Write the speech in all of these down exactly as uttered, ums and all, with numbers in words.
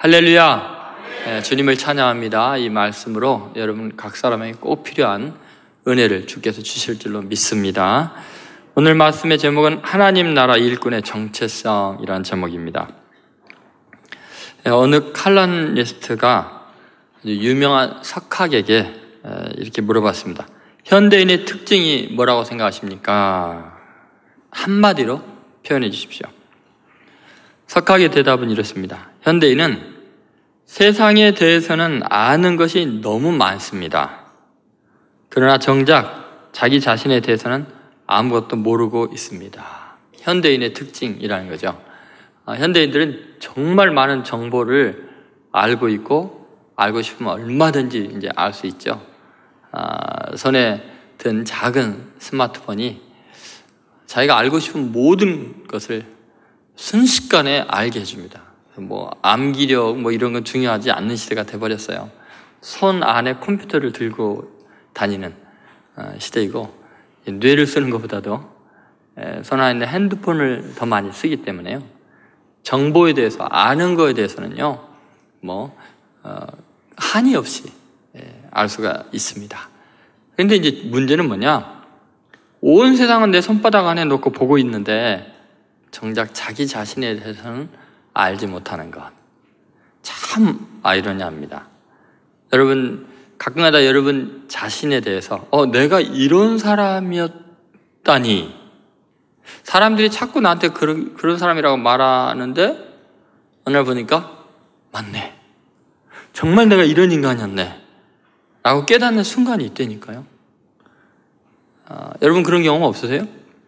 할렐루야. 네, 주님을 찬양합니다. 이 말씀으로 여러분 각 사람에게 꼭 필요한 은혜를 주께서 주실 줄로 믿습니다. 오늘 말씀의 제목은 하나님 나라 일꾼의 정체성이라는 제목입니다. 어느 칼럼니스트가 유명한 석학에게 이렇게 물어봤습니다. 현대인의 특징이 뭐라고 생각하십니까? 한마디로 표현해 주십시오. 석학의 대답은 이렇습니다. 현대인은 세상에 대해서는 아는 것이 너무 많습니다. 그러나 정작 자기 자신에 대해서는 아무것도 모르고 있습니다. 현대인의 특징이라는 거죠. 현대인들은 정말 많은 정보를 알고 있고 알고 싶으면 얼마든지 이제 알 수 있죠. 아, 손에 든 작은 스마트폰이 자기가 알고 싶은 모든 것을 순식간에 알게 해줍니다. 뭐 암기력 뭐 이런 건 중요하지 않는 시대가 돼버렸어요. 손 안에 컴퓨터를 들고 다니는 시대이고, 뇌를 쓰는 것보다도 손 안에 있는 핸드폰을 더 많이 쓰기 때문에요. 정보에 대해서 아는 거에 대해서는요, 뭐 어, 한이 없이 알 수가 있습니다. 그런데 이제 문제는 뭐냐? 온 세상은 내 손바닥 안에 놓고 보고 있는데 정작 자기 자신에 대해서는 알지 못하는 것. 참 아이러니합니다. 여러분, 가끔가다 여러분 자신에 대해서 어, 내가 이런 사람이었다니. 사람들이 자꾸 나한테 그런, 그런 사람이라고 말하는데 어느 날 보니까 맞네. 정말 내가 이런 인간이었네. 라고 깨닫는 순간이 있다니까요. 아, 여러분 그런 경험 없으세요?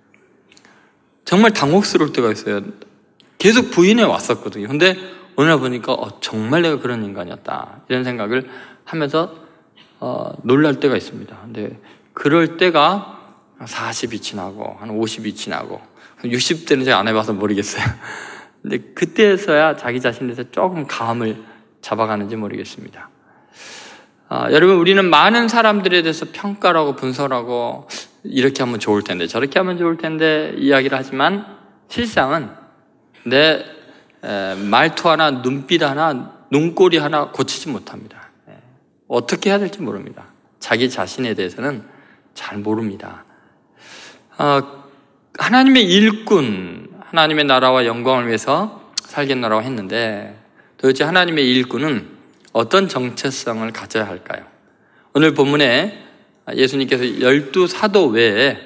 정말 당혹스러울 때가 있어요. 계속 부인해 왔었거든요. 근데 어느 날 보니까 어, 정말 내가 그런 인간이었다. 이런 생각을 하면서 어, 놀랄 때가 있습니다. 근데 그럴 때가 사십이 지나고 한 오십이 지나고 육십 대는 제가 안 해봐서 모르겠어요. 근데 그때서야 자기 자신에 대해서 조금 감을 잡아가는지 모르겠습니다. 아, 여러분 우리는 많은 사람들에 대해서 평가를 하고 분석을 하고 이렇게 하면 좋을 텐데 저렇게 하면 좋을 텐데 이야기를 하지만 실상은 내 에, 말투 하나 눈빛 하나 눈꼬리 하나 고치지 못합니다. 에, 어떻게 해야 될지 모릅니다. 자기 자신에 대해서는 잘 모릅니다. 어, 하나님의 일꾼, 하나님의 나라와 영광을 위해서 살겠노라고 했는데 도대체 하나님의 일꾼은 어떤 정체성을 가져야 할까요? 오늘 본문에 예수님께서 열두 사도 외에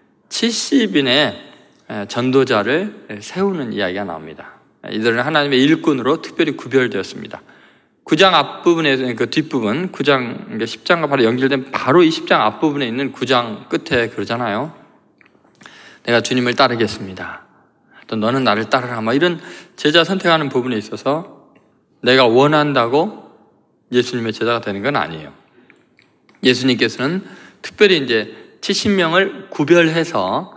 칠십인의 전도자를 세우는 이야기가 나옵니다. 이들은 하나님의 일꾼으로 특별히 구별되었습니다. 구 장 앞부분에, 그 뒷부분, 구 장, 십 장과 바로 연결된 바로 이 십 장 앞부분에 있는 구 장 끝에 그러잖아요. 내가 주님을 따르겠습니다. 또 너는 나를 따르라. 뭐 이런 제자 선택하는 부분에 있어서 내가 원한다고 예수님의 제자가 되는 건 아니에요. 예수님께서는 특별히 이제 칠십 명을 구별해서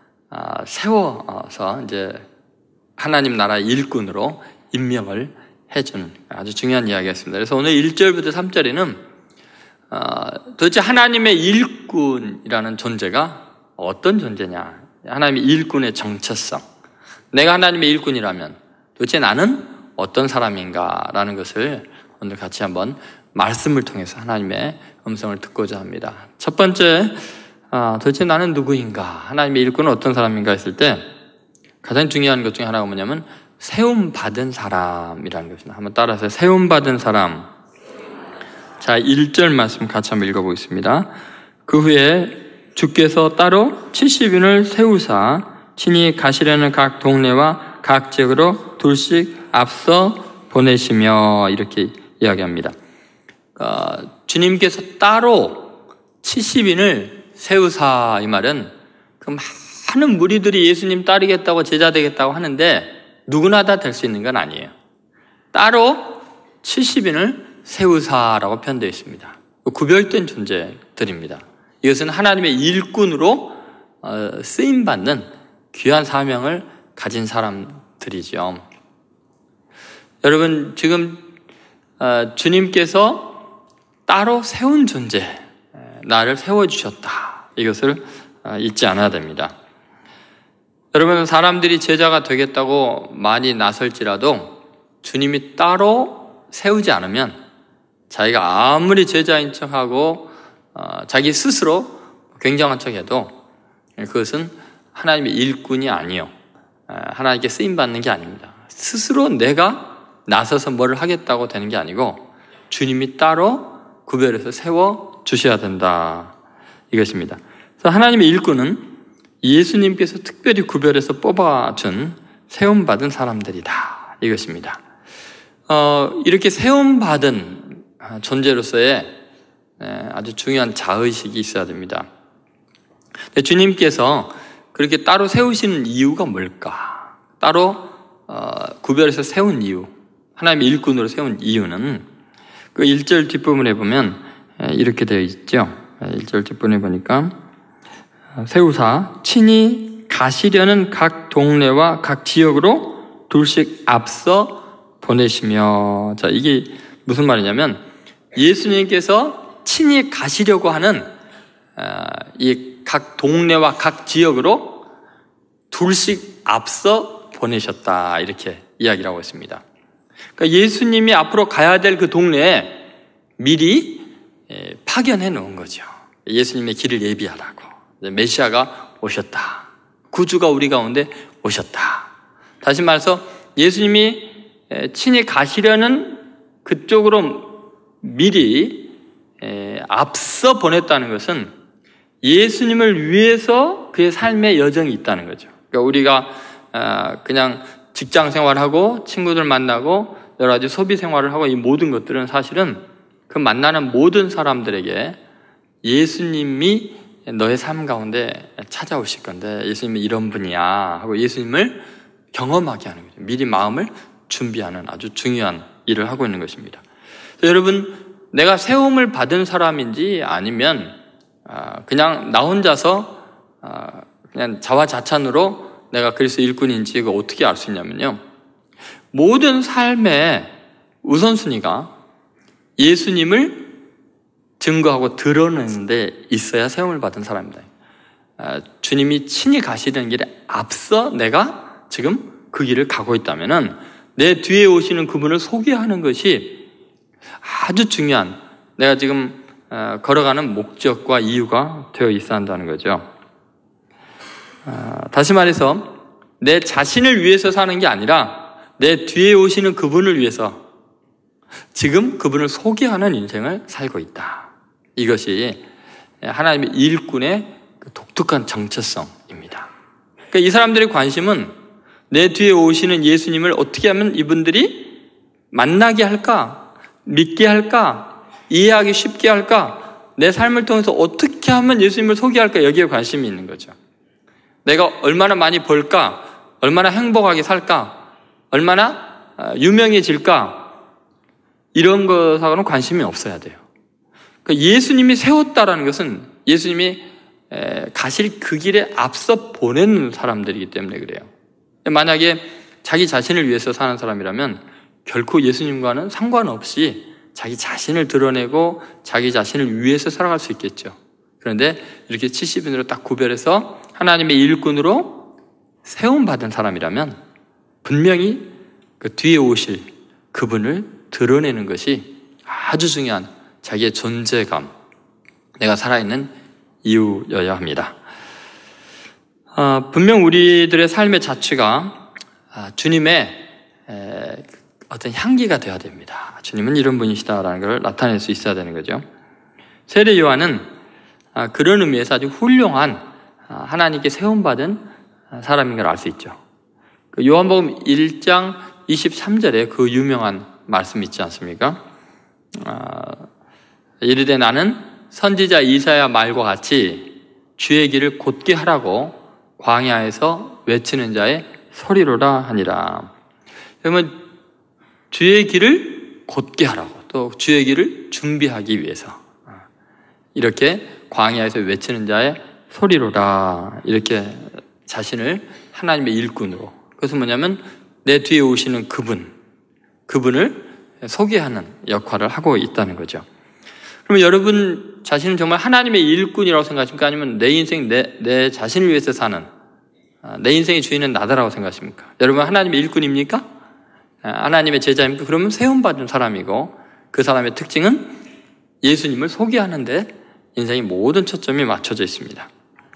세워서 이제 하나님 나라 일꾼으로 임명을 해주는 아주 중요한 이야기였습니다. 그래서 오늘 일 절부터 삼 절에는 도대체 하나님의 일꾼이라는 존재가 어떤 존재냐, 하나님의 일꾼의 정체성, 내가 하나님의 일꾼이라면 도대체 나는 어떤 사람인가라는 것을 오늘 같이 한번 말씀을 통해서 하나님의 음성을 듣고자 합니다. 첫 번째, 아, 도대체 나는 누구인가? 하나님의 일꾼은 어떤 사람인가 했을 때 가장 중요한 것 중에 하나가 뭐냐면 세움받은 사람이라는 것입니다. 한번 따라서 세움받은 사람. 자, 일 절 말씀 같이 한번 읽어보겠습니다. 그 후에 주께서 따로 칠십인을 세우사 친히 가시려는 각 동네와 각 지역으로 둘씩 앞서 보내시며 이렇게 이야기합니다. 어, 주님께서 따로 칠십인을 세우사, 이 말은 그 많은 무리들이 예수님 따르겠다고 제자 되겠다고 하는데 누구나 다 될 수 있는 건 아니에요. 따로 칠십인을 세우사라고 표현되어 있습니다. 구별된 존재들입니다. 이것은 하나님의 일꾼으로 쓰임받는 귀한 사명을 가진 사람들이죠. 여러분 지금 주님께서 따로 세운 존재, 나를 세워주셨다. 이것을 잊지 않아야 됩니다. 여러분 사람들이 제자가 되겠다고 많이 나설지라도 주님이 따로 세우지 않으면 자기가 아무리 제자인 척하고 어, 자기 스스로 굉장한 척해도 그것은 하나님의 일꾼이 아니요, 하나님께 쓰임받는 게 아닙니다. 스스로 내가 나서서 뭐를 하겠다고 되는 게 아니고 주님이 따로 구별해서 세워주셔야 된다, 이것입니다. 그래서 하나님의 일꾼은 예수님께서 특별히 구별해서 뽑아준 세움받은 사람들이다, 이것입니다. 어, 이렇게 세움받은 존재로서의 아주 중요한 자의식이 있어야 됩니다. 주님께서 그렇게 따로 세우시는 이유가 뭘까? 따로 어, 구별해서 세운 이유, 하나님의 일꾼으로 세운 이유는 그 일 절 뒷부분에 보면 이렇게 되어 있죠. 일 절 뒷부분에 보니까 세우사 친히 가시려는 각 동네와 각 지역으로 둘씩 앞서 보내시며, 자, 이게 무슨 말이냐면 예수님께서 친히 가시려고 하는 이 각 동네와 각 지역으로 둘씩 앞서 보내셨다, 이렇게 이야기를 하고 있습니다. 그러니까 예수님이 앞으로 가야 될 그 동네에 미리 파견해 놓은 거죠. 예수님의 길을 예비하라고. 메시아가 오셨다, 구주가 우리 가운데 오셨다. 다시 말해서 예수님이 친히 가시려는 그쪽으로 미리 앞서 보냈다는 것은 예수님을 위해서 그의 삶의 여정이 있다는 거죠. 그러니까 우리가 그냥 직장 생활하고 친구들 만나고 여러 가지 소비 생활을 하고 이 모든 것들은 사실은 그 만나는 모든 사람들에게 예수님이 너의 삶 가운데 찾아오실 건데 예수님이 이런 분이야 하고 예수님을 경험하게 하는 거죠. 미리 마음을 준비하는 아주 중요한 일을 하고 있는 것입니다. 여러분, 내가 세움을 받은 사람인지 아니면 그냥 나 혼자서 그냥 자화자찬으로 내가 그리스도 일꾼인지 이거 어떻게 알 수 있냐면요, 모든 삶의 우선순위가 예수님을 증거하고 드러내는 데 있어야 세움을 받은 사람입니다. 주님이 친히 가시는 길에 앞서 내가 지금 그 길을 가고 있다면 내 뒤에 오시는 그분을 소개하는 것이 아주 중요한, 내가 지금 걸어가는 목적과 이유가 되어 있어야 한다는 거죠. 다시 말해서 내 자신을 위해서 사는 게 아니라 내 뒤에 오시는 그분을 위해서 지금 그분을 소개하는 인생을 살고 있다. 이것이 하나님의 일꾼의 독특한 정체성입니다. 그러니까 이 사람들의 관심은 내 뒤에 오시는 예수님을 어떻게 하면 이분들이 만나게 할까, 믿게 할까, 이해하기 쉽게 할까, 내 삶을 통해서 어떻게 하면 예수님을 소개할까, 여기에 관심이 있는 거죠. 내가 얼마나 많이 벌까, 얼마나 행복하게 살까, 얼마나 유명해질까, 이런 것하고는 관심이 없어야 돼요. 그러니까 예수님이 세웠다라는 것은 예수님이 가실 그 길에 앞서 보낸 사람들이기 때문에 그래요. 만약에 자기 자신을 위해서 사는 사람이라면 결코 예수님과는 상관없이 자기 자신을 드러내고 자기 자신을 위해서 살아갈 수 있겠죠. 그런데 이렇게 칠십 인으로 딱 구별해서 하나님의 일꾼으로 세움받은 사람이라면 분명히 그 뒤에 오실 그분을 드러내는 것이 아주 중요한 자기의 존재감, 내가 살아있는 이유여야 합니다. 아, 분명 우리들의 삶의 자취가 아, 주님의 에, 어떤 향기가 되어야 됩니다. 주님은 이런 분이시다라는 걸 나타낼 수 있어야 되는 거죠. 세례 요한은 아, 그런 의미에서 아주 훌륭한 아, 하나님께 세움받은 사람인 걸 알 수 있죠. 그 요한복음 일 장 이십삼 절에 그 유명한 말씀 있지 않습니까? 아, 이르되 나는 선지자 이사야 말과 같이 주의 길을 곧게 하라고 광야에서 외치는 자의 소리로라 하니라. 그러면 주의 길을 곧게 하라고, 또 주의 길을 준비하기 위해서 이렇게 광야에서 외치는 자의 소리로라, 이렇게 자신을 하나님의 일꾼으로, 그것은 뭐냐면 내 뒤에 오시는 그분, 그분을 소개하는 역할을 하고 있다는 거죠. 그러면 여러분 자신은 정말 하나님의 일꾼이라고 생각하십니까? 아니면 내 인생, 내, 내 자신을 위해서 사는, 내 인생의 주인은 나다라고 생각하십니까? 여러분 하나님의 일꾼입니까? 하나님의 제자입니까? 그러면 세움받은 사람이고 그 사람의 특징은 예수님을 소개하는데 인생의 모든 초점이 맞춰져 있습니다.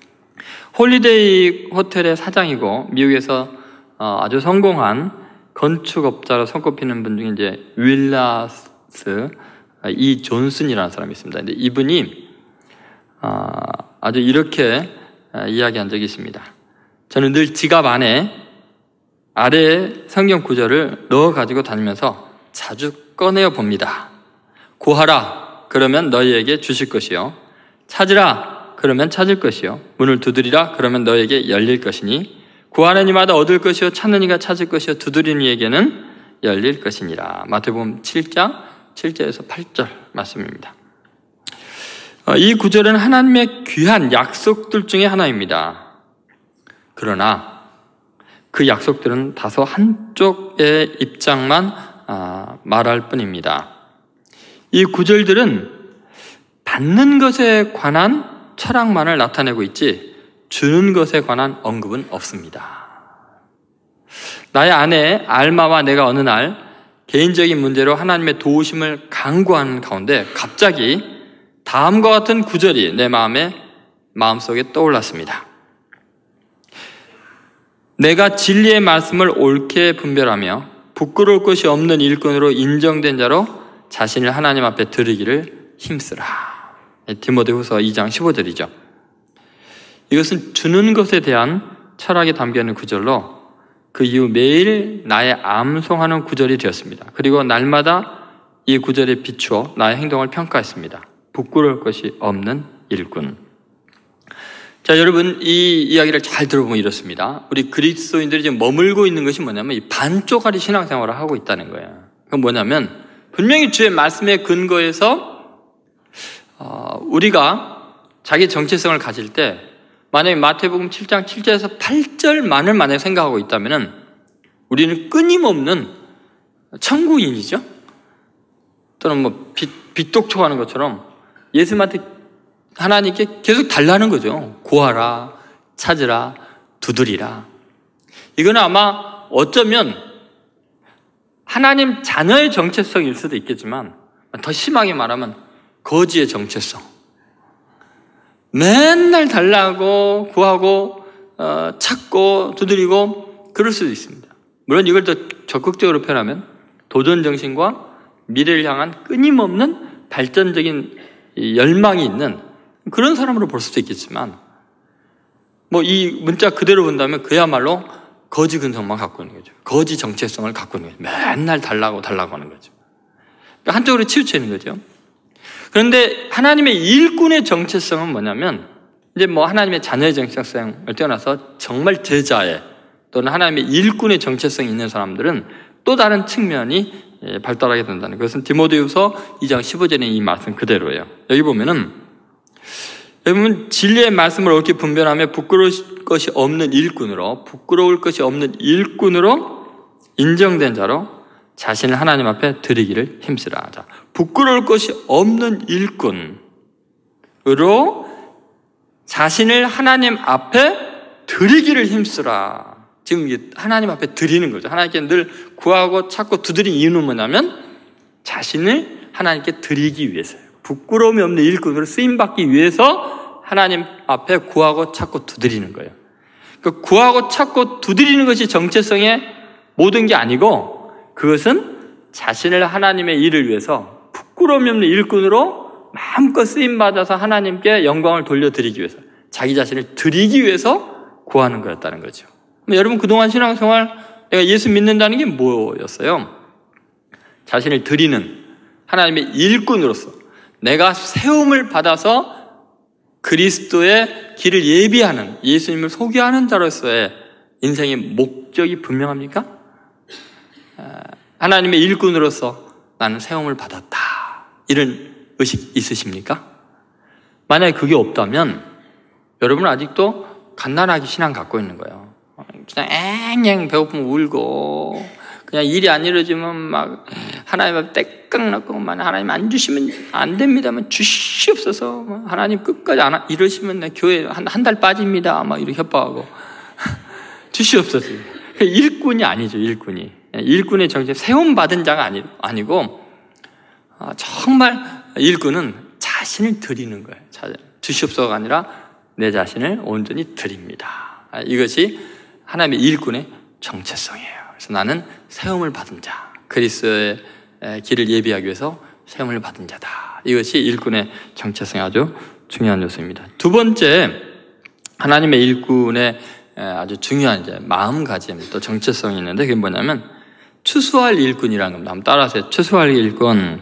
홀리데이 호텔의 사장이고 미국에서 아주 성공한 건축업자로 손꼽히는 분 중에 이제 윌라스 이 존슨이라는 사람이 있습니다. 근데 이분이 아주 이렇게 이야기한 적이 있습니다. 저는 늘 지갑 안에 아래 성경 구절을 넣어 가지고 다니면서 자주 꺼내어 봅니다. 구하라 그러면 너희에게 주실 것이요, 찾으라 그러면 찾을 것이요, 문을 두드리라 그러면 너희에게 열릴 것이니 구하는 이마다 얻을 것이요, 찾는 이가 찾을 것이요, 두드리는 이에게는 열릴 것이니라. 마태복음 칠 장 칠 절에서 팔 절 말씀입니다. 이 구절은 하나님의 귀한 약속들 중에 하나입니다. 그러나 그 약속들은 다소 한쪽의 입장만 말할 뿐입니다. 이 구절들은 받는 것에 관한 철학만을 나타내고 있지 주는 것에 관한 언급은 없습니다. 나의 아내 알마와 내가 어느 날 개인적인 문제로 하나님의 도우심을 간구하는 가운데 갑자기 다음과 같은 구절이 내 마음에 마음속에 떠올랐습니다. 내가 진리의 말씀을 옳게 분별하며 부끄러울 것이 없는 일꾼으로 인정된 자로 자신을 하나님 앞에 드리기를 힘쓰라. 디모데후서 이 장 십오 절이죠. 이것은 주는 것에 대한 철학이 담겨있는 구절로 그 이후 매일 나의 암송하는 구절이 되었습니다. 그리고 날마다 이 구절에 비추어 나의 행동을 평가했습니다. 부끄러울 것이 없는 일꾼. 자, 여러분 이 이야기를 잘 들어보면 이렇습니다. 우리 그리스도인들이 지금 머물고 있는 것이 뭐냐면 이 반쪽짜리 신앙생활을 하고 있다는 거예요. 그건 뭐냐면 분명히 주의 말씀에 근거해서 어, 우리가 자기 정체성을 가질 때 만약에 마태복음 칠 장 칠 절에서 팔 절만을 만약에 생각하고 있다면 우리는 끊임없는 천국인이죠. 또는 뭐 빚, 빚독촉하는 것처럼 예수님한테 하나님께 계속 달라는 거죠. 구하라, 찾으라, 두드리라. 이거는 아마 어쩌면 하나님 자녀의 정체성일 수도 있겠지만 더 심하게 말하면 거지의 정체성. 맨날 달라고 구하고 어, 찾고 두드리고 그럴 수도 있습니다. 물론 이걸 더 적극적으로 표현하면 도전정신과 미래를 향한 끊임없는 발전적인 열망이 있는 그런 사람으로 볼 수도 있겠지만 뭐 이 문자 그대로 본다면 그야말로 거지 근성만 갖고 있는 거죠. 거지 정체성을 갖고 있는 거죠. 맨날 달라고 달라고 하는 거죠. 그러니까 한쪽으로 치우쳐 있는 거죠. 그런데 하나님의 일꾼의 정체성은 뭐냐면 이제 뭐 하나님의 자녀의 정체성을 떠나서 정말 제자의 또는 하나님의 일꾼의 정체성이 있는 사람들은 또 다른 측면이 발달하게 된다는 것은 디모데후서 이 장 십오 절의 이 말씀 그대로예요. 여기 보면은 여러분 진리의 말씀을 옳게 분별하며 부끄러울 것이 없는 일꾼으로 부끄러울 것이 없는 일꾼으로 인정된 자로 자신을 하나님 앞에 드리기를 힘쓰라. 자, 부끄러울 것이 없는 일꾼으로 자신을 하나님 앞에 드리기를 힘쓰라. 지금 이게 하나님 앞에 드리는 거죠. 하나님께 늘 구하고 찾고 두드리는 이유는 뭐냐면 자신을 하나님께 드리기 위해서예요. 부끄러움이 없는 일꾼으로 쓰임받기 위해서 하나님 앞에 구하고 찾고 두드리는 거예요. 그러니까 구하고 찾고 두드리는 것이 정체성의 모든 게 아니고 그것은 자신을 하나님의 일을 위해서 부끄러움이 없는 일꾼으로 마음껏 쓰임받아서 하나님께 영광을 돌려드리기 위해서 자기 자신을 드리기 위해서 구하는 거였다는 거죠. 여러분 그동안 신앙생활 내가 예수 믿는다는 게 뭐였어요? 자신을 드리는 하나님의 일꾼으로서 내가 세움을 받아서 그리스도의 길을 예비하는 예수님을 소개하는 자로서의 인생의 목적이 분명합니까? 하나님의 일꾼으로서 나는 세움을 받았다. 이런 의식 있으십니까? 만약에 그게 없다면 여러분은 아직도 갓난아기 신앙 갖고 있는 거예요. 그냥 앵앵 배고프면 울고 그냥 일이 안 이루어지면 막 하나님 앞에 떼깍 넣고만 하나님 안 주시면 안 됩니다만 주시옵소서 하나님 끝까지 안 이러시면 내 교회 한 한 달 빠집니다 막 이렇게 협박하고 주시옵소서. 일꾼이 아니죠. 일꾼이 일꾼의 정체, 세움받은 자가 아니, 아니고 정말 일꾼은 자신을 드리는 거예요. 주시옵소서가 아니라 내 자신을 온전히 드립니다. 이것이 하나님의 일꾼의 정체성이에요. 그래서 나는 세움을 받은 자, 그리스도의 길을 예비하기 위해서 세움을 받은 자다. 이것이 일꾼의 정체성이 아주 중요한 요소입니다. 두 번째, 하나님의 일꾼의 아주 중요한 이제 마음가짐, 또 정체성이 있는데 그게 뭐냐면 추수할 일꾼이라는 겁니다. 한번 따라하세요. 추수할 일꾼.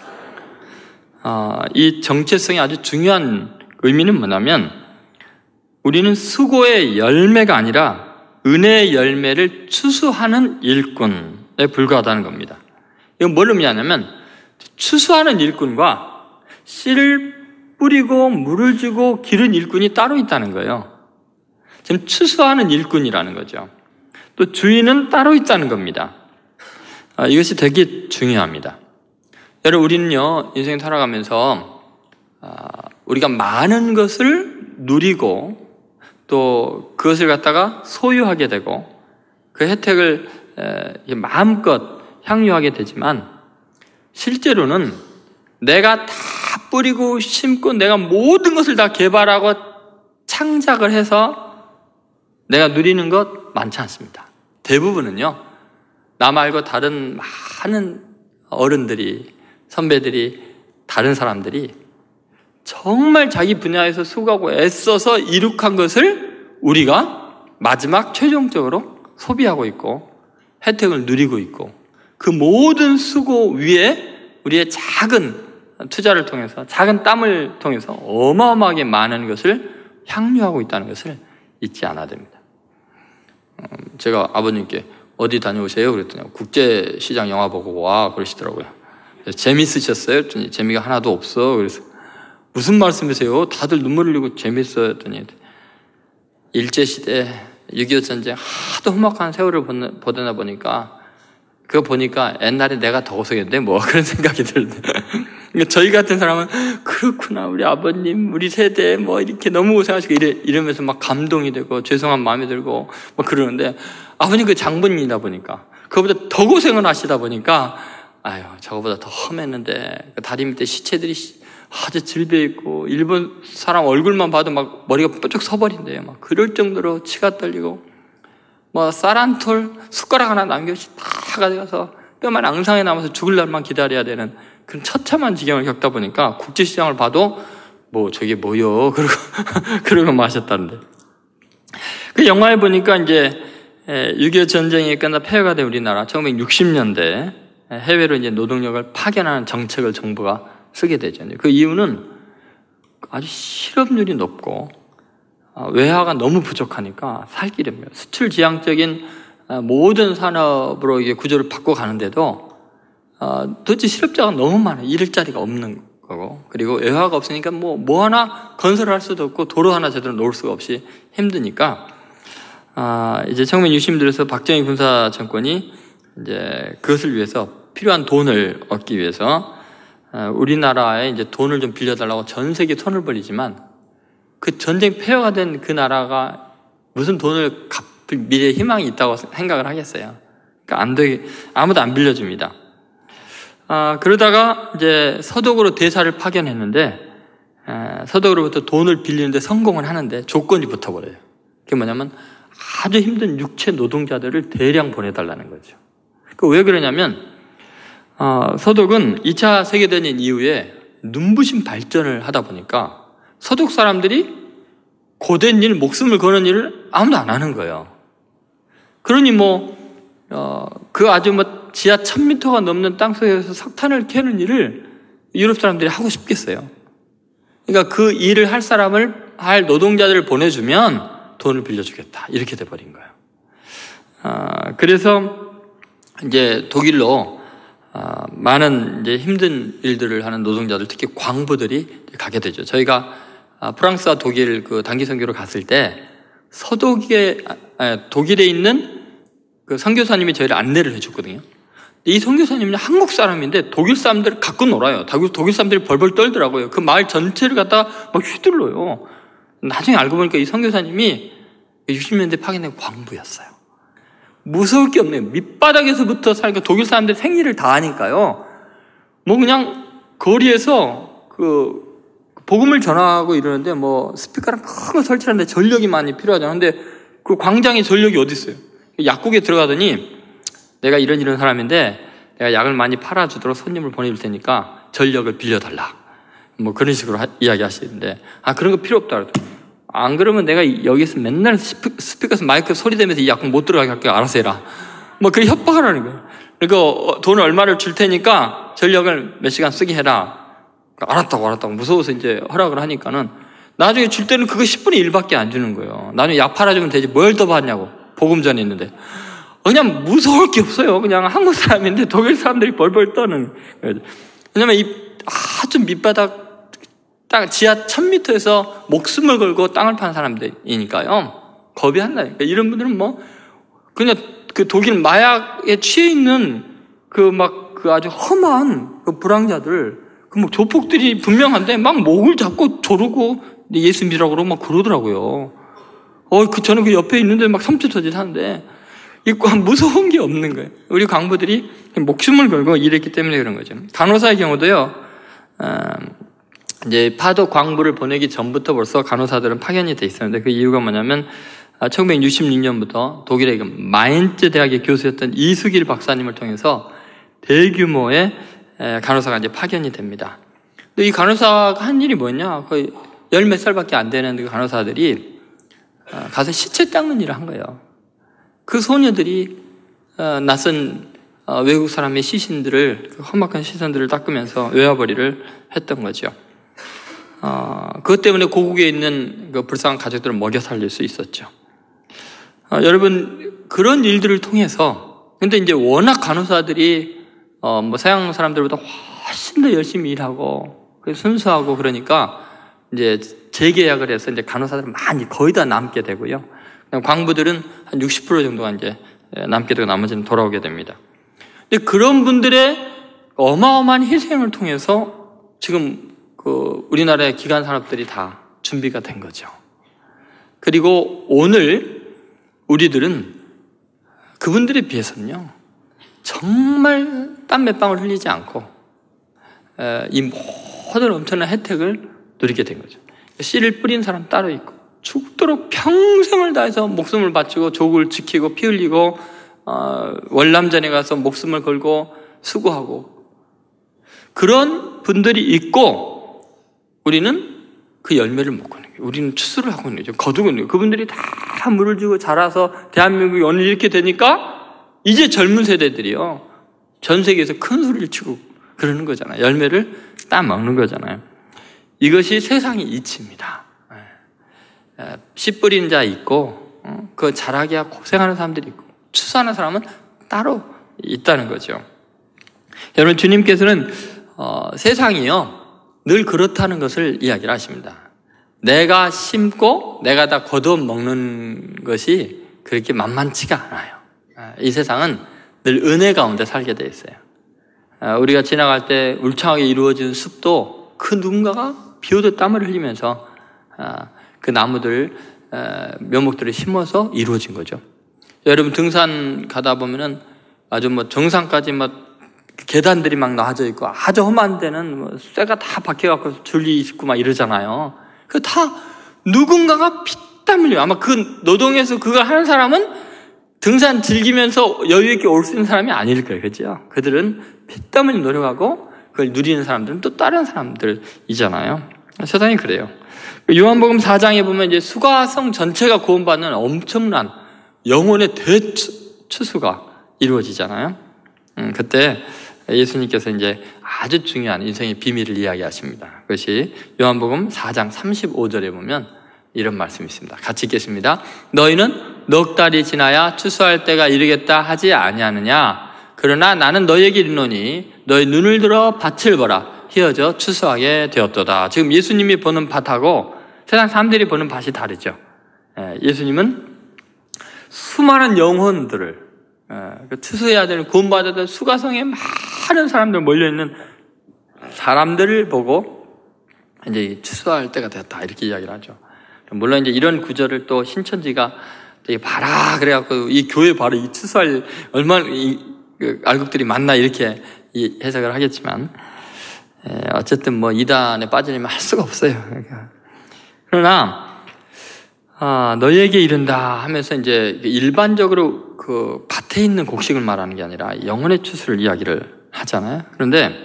어, 이 정체성이 아주 중요한 의미는 뭐냐면 우리는 수고의 열매가 아니라 은혜의 열매를 추수하는 일꾼에 불과하다는 겁니다. 이건 뭘 의미하냐면 추수하는 일꾼과 씨를 뿌리고 물을 주고 기른 일꾼이 따로 있다는 거예요. 지금 추수하는 일꾼이라는 거죠. 또 주인은 따로 있다는 겁니다. 아, 이것이 되게 중요합니다. 여러분, 우리는요 인생 살아가면서 아, 우리가 많은 것을 누리고 또 그것을 갖다가 소유하게 되고 그 혜택을 에, 마음껏 향유하게 되지만 실제로는 내가 다 뿌리고 심고 내가 모든 것을 다 개발하고 창작을 해서 내가 누리는 것 많지 않습니다. 대부분은요 나 말고 다른 많은 어른들이, 선배들이, 다른 사람들이 정말 자기 분야에서 수고하고 애써서 이룩한 것을 우리가 마지막 최종적으로 소비하고 있고 혜택을 누리고 있고 그 모든 수고 위에 우리의 작은 투자를 통해서 작은 땀을 통해서 어마어마하게 많은 것을 향유하고 있다는 것을 잊지 않아야 됩니다. 제가 아버님께 어디 다녀오세요? 그랬더니 국제시장 영화 보고 와 그러시더라고요. 재밌으셨어요? 그랬더니 재미가 하나도 없어. 그래서 무슨 말씀이세요? 다들 눈물 흘리고 재밌어요. 했더니 일제시대 육이오 전쟁 하도 험악한 세월을 보내다 보니까 그거 보니까 옛날에 내가 더 고생했는데 뭐 그런 생각이 들는데 그러니까 저희 같은 사람은 그렇구나 우리 아버님 우리 세대 뭐 이렇게 너무 고생하시고 이래, 이러면서 막 감동이 되고 죄송한 마음이 들고 막 그러는데 아버님 그 장본인이다 보니까 그거보다 더 고생을 하시다 보니까 아유 저거보다 더 험했는데 다리 밑에 시체들이 아주 질벼있고 일본 사람 얼굴만 봐도 막 머리가 뾰족 서버린대요. 막 그럴 정도로 치가 떨리고 뭐 쌀 한 톨 숟가락 하나 남겨없이 다 가져가서 뼈만 앙상에 남아서 죽을 날만 기다려야 되는 그런 처참한 지경을 겪다 보니까 국제시장을 봐도 뭐 저게 뭐요 그러고 그러고 마셨다는데 그 영화에 보니까 이제 육이오 전쟁이 끝나 폐허가 된 우리나라 천구백육십 년대 해외로 이제 노동력을 파견하는 정책을 정부가 쓰게 되죠. 그 이유는 아주 실업률이 높고 외화가 너무 부족하니까 살 길이 없어요. 수출 지향적인 모든 산업으로 이게 구조를 바꿔가는데도 도대체 실업자가 너무 많아요. 일할 자리가 없는 거고 그리고 외화가 없으니까 뭐, 뭐 하나 건설할 수도 없고 도로 하나 제대로 놓을 수가 없이 힘드니까 아, 이제 천구백육십 년대에서 박정희 군사 정권이 이제 그것을 위해서 필요한 돈을 얻기 위해서 우리나라에 이제 돈을 좀 빌려달라고 전 세계 손을 벌리지만 그 전쟁 폐허가 된 그 나라가 무슨 돈을 갚을 미래의 희망이 있다고 생각을 하겠어요. 그러니까 안 되게 아무도 안 빌려줍니다. 아, 그러다가 이제 서독으로 대사를 파견했는데 아, 서독으로부터 돈을 빌리는데 성공을 하는데 조건이 붙어버려요. 그게 뭐냐면 아주 힘든 육체 노동자들을 대량 보내달라는 거죠. 그 왜 그러냐면 어, 서독은 이 차 세계대전 이후에 눈부신 발전을 하다 보니까 서독 사람들이 고된 일, 목숨을 거는 일을 아무도 안 하는 거예요. 그러니 뭐, 어, 그 아주 뭐 지하 천 미터가 넘는 땅속에서 석탄을 캐는 일을 유럽 사람들이 하고 싶겠어요. 그러니까 그 일을 할 사람을, 할 노동자들을 보내주면 돈을 빌려주겠다. 이렇게 돼버린 거예요. 어, 그래서 이제 독일로 어, 많은 이제 힘든 일들을 하는 노동자들, 특히 광부들이 가게 되죠. 저희가 아, 프랑스와 독일 그 단기 선교로 갔을 때 서독에 아, 독일에 있는 그 선교사님이 저희를 안내를 해줬거든요. 이 선교사님은 한국 사람인데 독일 사람들을 갖고 놀아요. 독일 사람들이 벌벌 떨더라고요. 그 마을 전체를 갖다가 막 휘둘러요. 나중에 알고 보니까 이 선교사님이 육십 년대 파견된 광부였어요. 무서울 게 없네요. 밑바닥에서부터 사니까 독일 사람들이 생일을 다 하니까요. 뭐 그냥 거리에서 그 복음을 전하고 이러는데 뭐 스피커랑 큰 거 설치하는데 전력이 많이 필요하잖아요. 근데 그 광장에 전력이 어디 있어요? 약국에 들어가더니 내가 이런 이런 사람인데 내가 약을 많이 팔아주도록 손님을 보내줄 테니까 전력을 빌려달라. 뭐 그런 식으로 하, 이야기하시는데 아 그런 거 필요 없다 그러더라고요. 안 그러면 내가 여기서 맨날 스피, 스피커에서 마이크 소리 내면서 이 약국 못 들어가게 할게요. 알아서 해라. 뭐 그렇게 협박하라는 거예요. 그러니까 돈을 얼마를 줄 테니까 전력을 몇 시간 쓰게 해라. 알았다고 알았다고 무서워서 이제 허락을 하니까는 나중에 줄 때는 그거 십분의 일밖에 안 주는 거예요. 나중에 약 팔아주면 되지 뭘 더 받냐고. 복음 전에 있는데. 그냥 무서울 게 없어요. 그냥 한국 사람인데 독일 사람들이 벌벌 떠는. 왜냐면 이 아주 밑바닥 땅, 지하 천 미터에서 목숨을 걸고 땅을 파는 사람들이니까요. 겁이 안 나요. 그러니까 이런 분들은 뭐, 그냥 그 독일 마약에 취해 있는 그 막 그 아주 험한 그 불황자들, 그 뭐 조폭들이 분명한데 막 목을 잡고 조르고 예수 믿으라고 그러고 막 그러더라고요. 어, 그 저는 그 옆에 있는데 막 섬찟터짓 하는데, 있고 무서운 게 없는 거예요. 우리 광부들이 목숨을 걸고 일했기 때문에 그런 거죠. 간호사의 경우도요, 어, 이제 파독 광부를 보내기 전부터 벌써 간호사들은 파견이 돼 있었는데 그 이유가 뭐냐면 천구백육십육 년부터 독일의 그 마인츠 대학의 교수였던 이수길 박사님을 통해서 대규모의 간호사가 이제 파견이 됩니다. 근데 이 간호사가 한 일이 뭐냐? 거의 열 몇 살밖에 안 되는 그 간호사들이 가서 시체 닦는 일을 한 거예요. 그 소녀들이 낯선 외국 사람의 시신들을, 험악한 시선들을 닦으면서 외화벌이를 했던 거죠. 어, 그것 때문에 고국에 있는 그 불쌍한 가족들을 먹여 살릴 수 있었죠. 어, 여러분, 그런 일들을 통해서, 근데 이제 워낙 간호사들이, 어, 뭐, 서양 사람들보다 훨씬 더 열심히 일하고, 순수하고 그러니까, 이제 재계약을 해서 이제 간호사들은 많이, 거의 다 남게 되고요. 광부들은 한 육십 퍼센트 정도가 이제 남게 되고 나머지는 돌아오게 됩니다. 근데 그런 분들의 어마어마한 희생을 통해서 지금 그 우리나라의 기관 산업들이 다 준비가 된 거죠. 그리고 오늘 우리들은 그분들에 비해서는요, 정말 땀 몇 방울 흘리지 않고 이 모든 엄청난 혜택을 누리게 된 거죠. 씨를 뿌린 사람 따로 있고 죽도록 평생을 다해서 목숨을 바치고 족을 지키고 피 흘리고 어, 월남전에 가서 목숨을 걸고 수고하고 그런 분들이 있고 우리는 그 열매를 먹고 있는 거예요. 우리는 추수를 하고 있는 거죠. 거두고 있는 거예요. 그분들이 다 물을 주고 자라서 대한민국이 오늘 이렇게 되니까 이제 젊은 세대들이요. 전 세계에서 큰 소리를 치고 그러는 거잖아요. 열매를 따 먹는 거잖아요. 이것이 세상의 이치입니다. 씨 뿌리는 자 있고 그 자라기 위해 고생하는 사람들이 있고 추수하는 사람은 따로 있다는 거죠. 여러분 주님께서는 어, 세상이요 늘 그렇다는 것을 이야기를 하십니다. 내가 심고 내가 다 거두어 먹는 것이 그렇게 만만치가 않아요. 이 세상은 늘 은혜 가운데 살게 돼 있어요. 우리가 지나갈 때 울창하게 이루어진 숲도 그 누군가가 비 오듯 땀을 흘리면서 그 나무들, 묘목들을 심어서 이루어진 거죠. 여러분 등산 가다 보면은 아주 뭐 정상까지 막 계단들이 막 나와져 있고 아주 험한 데는 뭐 쇠가 다 박혀갖고 줄이 있고 막 이러잖아요. 그 다 누군가가 피땀 흘려. 아마 그 노동에서 그걸 하는 사람은 등산 즐기면서 여유 있게 올 수 있는 사람이 아닐 거예요. 그죠? 그들은 피땀 흘려 노력하고 그걸 누리는 사람들은 또 다른 사람들이잖아요. 세상이 그래요. 요한복음 사 장에 보면 이제 수가성 전체가 구원받는 엄청난 영혼의 대추수가 이루어지잖아요. 음, 그때 예수님께서 이제 아주 중요한 인생의 비밀을 이야기하십니다. 그것이 요한복음 사 장 삼십오 절에 보면 이런 말씀이 있습니다. 같이 읽겠습니다. 너희는 넉 달이 지나야 추수할 때가 이르겠다 하지 아니하느냐? 그러나 나는 너희에게 이르노니 너희 눈을 들어 밭을 보라. 휘어져 추수하게 되었도다. 지금 예수님이 보는 밭하고 세상 사람들이 보는 밭이 다르죠. 예수님은 수많은 영혼들을 추수해야 되는 구원받아야 될 수가성에 많은 사람들 몰려있는 사람들을 보고 이제 추수할 때가 되었다 이렇게 이야기를 하죠. 물론 이제 이런 구절을 또 신천지가 되게 봐라 그래갖고 이 교회 바로 이 추수할 얼마나 이 그 알곡들이 많나 이렇게 이 해석을 하겠지만 에, 어쨌든 뭐 이단에 빠지려면 할 수가 없어요. 그러니까. 그러나 아, 너희에게 이른다 하면서 이제 일반적으로 그 밭에 있는 곡식을 말하는 게 아니라 영혼의 추수를 이야기를 하잖아요. 그런데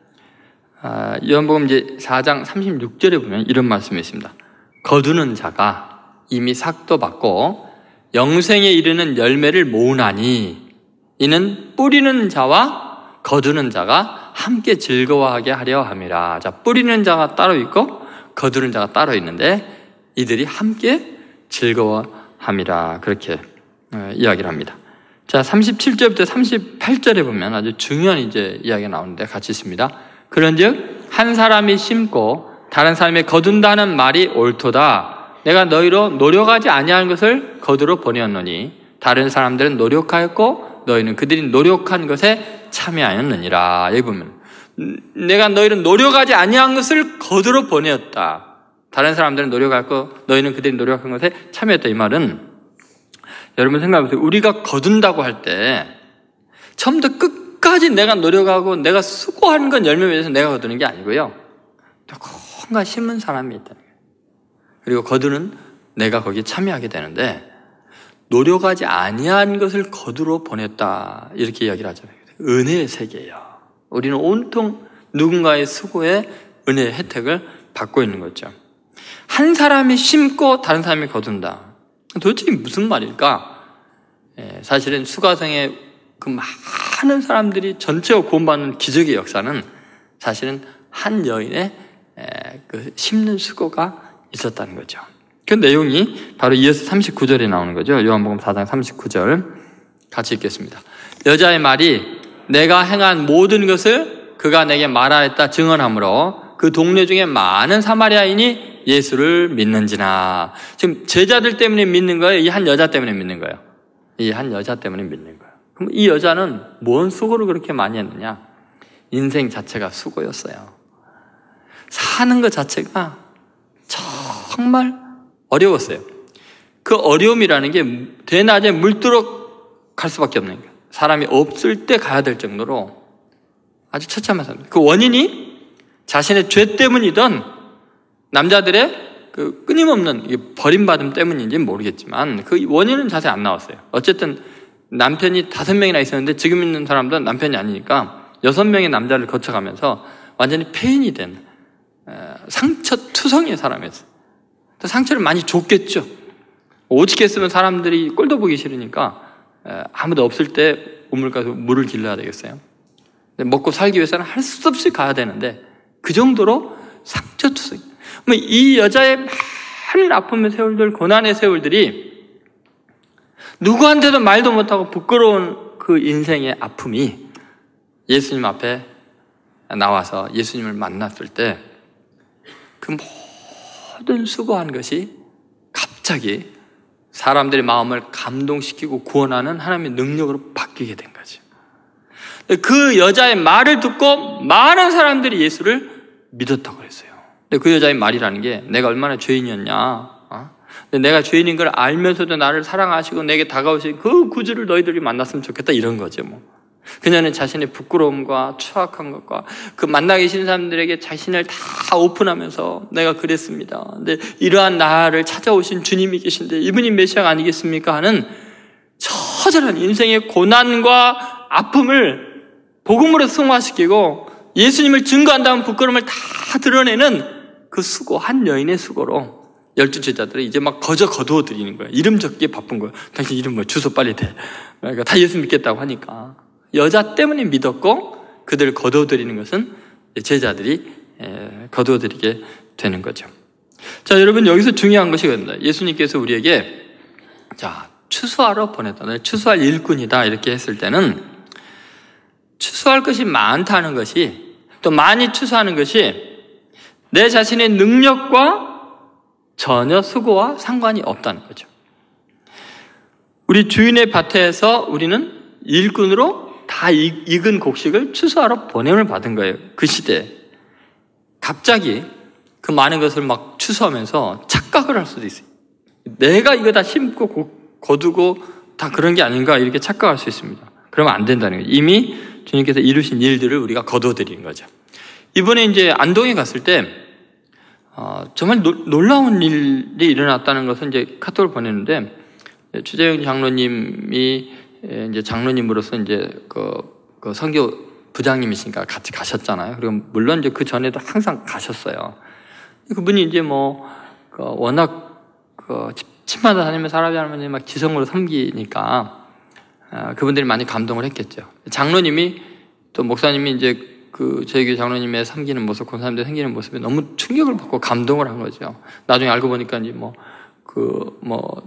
아, 요한복음 이제 사 장 삼십육 절에 보면 이런 말씀이 있습니다. 거두는 자가 이미 삭도 받고 영생에 이르는 열매를 모으나니 이는 뿌리는 자와 거두는 자가 함께 즐거워하게 하려 함이라. 자, 뿌리는 자가 따로 있고 거두는 자가 따로 있는데 이들이 함께 즐거워함이라. 그렇게 이야기를 합니다. 자, 삼십칠 절부터 삼십팔 절에 보면 아주 중요한 이제 이야기가 나오는데 같이 있습니다. 그런즉 한 사람이 심고 다른 사람이 거둔다는 말이 옳도다. 내가 너희로 노력하지 아니하는 것을 거두러 보내었노니 다른 사람들은 노력하였고 너희는 그들이 노력한 것에 참여하였느니라. 여기 보면 내가 너희를 노력하지 아니한 것을 거두러 보내었다. 다른 사람들은 노력하였고 너희는 그들이 노력한 것에 참여했다. 이 말은 여러분 생각해보세요. 우리가 거둔다고 할 때 처음부터 끝까지 내가 노력하고 내가 수고하는 건 열매 맺어서 내가 거두는 게 아니고요. 누군가 심은 사람이 있다는 거예요. 그리고 거두는 내가 거기에 참여하게 되는데 노력하지 아니한 것을 거두러 보냈다. 이렇게 이야기를 하잖아요. 은혜의 세계예요. 우리는 온통 누군가의 수고에 은혜의 혜택을 받고 있는 거죠. 한 사람이 심고 다른 사람이 거둔다. 도대체 무슨 말일까? 예, 사실은 수가성의 그 많은 사람들이 전체가 구원받는 기적의 역사는 사실은 한 여인의 에, 그 심는 수고가 있었다는 거죠. 그 내용이 바로 이어서 삼십구 절에 나오는 거죠. 요한복음 사 장 삼십구 절 같이 읽겠습니다. 여자의 말이 내가 행한 모든 것을 그가 내게 말하였다 증언하므로 그 동네 중에 많은 사마리아인이 예수를 믿는지나. 지금 제자들 때문에 믿는 거예요? 이 한 여자 때문에 믿는 거예요? 이 한 여자 때문에 믿는 거예요. 그럼 이 여자는 뭔 수고를 그렇게 많이 했느냐? 인생 자체가 수고였어요. 사는 것 자체가 정말 어려웠어요. 그 어려움이라는 게 대낮에 물들어 갈 수밖에 없는 거예요. 사람이 없을 때 가야 될 정도로 아주 처참한 삶. 그 원인이 자신의 죄 때문이든 남자들의 그 끊임없는 버림받음 때문인지는 모르겠지만 그 원인은 자세히 안 나왔어요. 어쨌든 남편이 다섯 명이나 있었는데 지금 있는 사람들은 남편이 아니니까 여섯 명의 남자를 거쳐가면서 완전히 폐인이 된 상처 투성이의 사람이었어요. 상처를 많이 줬겠죠. 오직 했으면 사람들이 꼴도 보기 싫으니까 아무도 없을 때 우물 가서 물을 길러야 되겠어요. 먹고 살기 위해서는 할 수 없이 가야 되는데 그 정도로 상처투성이. 이 여자의 많은 아픔의 세월들, 고난의 세월들이 누구한테도 말도 못하고 부끄러운 그 인생의 아픔이 예수님 앞에 나와서 예수님을 만났을 때 그 모든 수고한 것이 갑자기 사람들의 마음을 감동시키고 구원하는 하나님의 능력으로 바뀌게 된 거죠. 그 여자의 말을 듣고 많은 사람들이 예수를 믿었다고 그랬어요. 근데 그 여자의 말이라는 게 내가 얼마나 죄인이었냐. 어? 근데 내가 죄인인 걸 알면서도 나를 사랑하시고 내게 다가오신 그 구주를 너희들이 만났으면 좋겠다 이런 거죠. 뭐. 그녀는 자신의 부끄러움과 추악한 것과 그 만나기 싫은 사람들에게 자신을 다 오픈하면서 내가 그랬습니다. 근데 이러한 나를 찾아오신 주님이 계신데 이분이 메시아가 아니겠습니까? 하는 처절한 인생의 고난과 아픔을 복음으로 승화시키고 예수님을 증거한다는 부끄러움을 다 드러내는 그 수고, 한 여인의 수고로 열두 제자들을 이제 막 거저 거두어 드리는 거예요. 이름 적기에 바쁜 거예요. 당신 이름 뭐 주소 빨리 대. 그러니까 다 예수 믿겠다고 하니까. 여자 때문에 믿었고 그들을 거두어드리는 것은 제자들이 거두어드리게 되는 거죠. 자, 여러분 여기서 중요한 것이 그런다. 예수님께서 우리에게 자 추수하러 보냈다. 추수할 일꾼이다 이렇게 했을 때는 추수할 것이 많다는 것이 또 많이 추수하는 것이 내 자신의 능력과 전혀 수고와 상관이 없다는 거죠. 우리 주인의 밭에서 우리는 일꾼으로 다 익은 곡식을 추수하러 보냄을 받은 거예요. 그 시대에. 갑자기 그 많은 것을 막 추수하면서 착각을 할 수도 있어요. 내가 이거 다 심고 거두고 다 그런 게 아닌가 이렇게 착각할 수 있습니다. 그러면 안 된다는 거예요. 이미 주님께서 이루신 일들을 우리가 거둬들인 거죠. 이번에 이제 안동에 갔을 때 어, 정말 노, 놀라운 일이 일어났다는 것은 이제 카톡을 보냈는데, 추재영 장로님이 이제 장로님으로서 이제 그, 그 선교 부장님이시니까 같이 가셨잖아요. 그리고 물론 이제 그 전에도 항상 가셨어요. 그분이 이제 뭐, 그 워낙 그 집마다 다니면서 할아버지 할머니 막 지성으로 섬기니까 어, 그분들이 많이 감동을 했겠죠. 장로님이 또 목사님이 이제 그 저희 교회 장로님의 섬기는 모습, 권사님들 섬기는 모습에 너무 충격을 받고 감동을 한 거죠. 나중에 알고 보니까 이제 뭐 그 뭐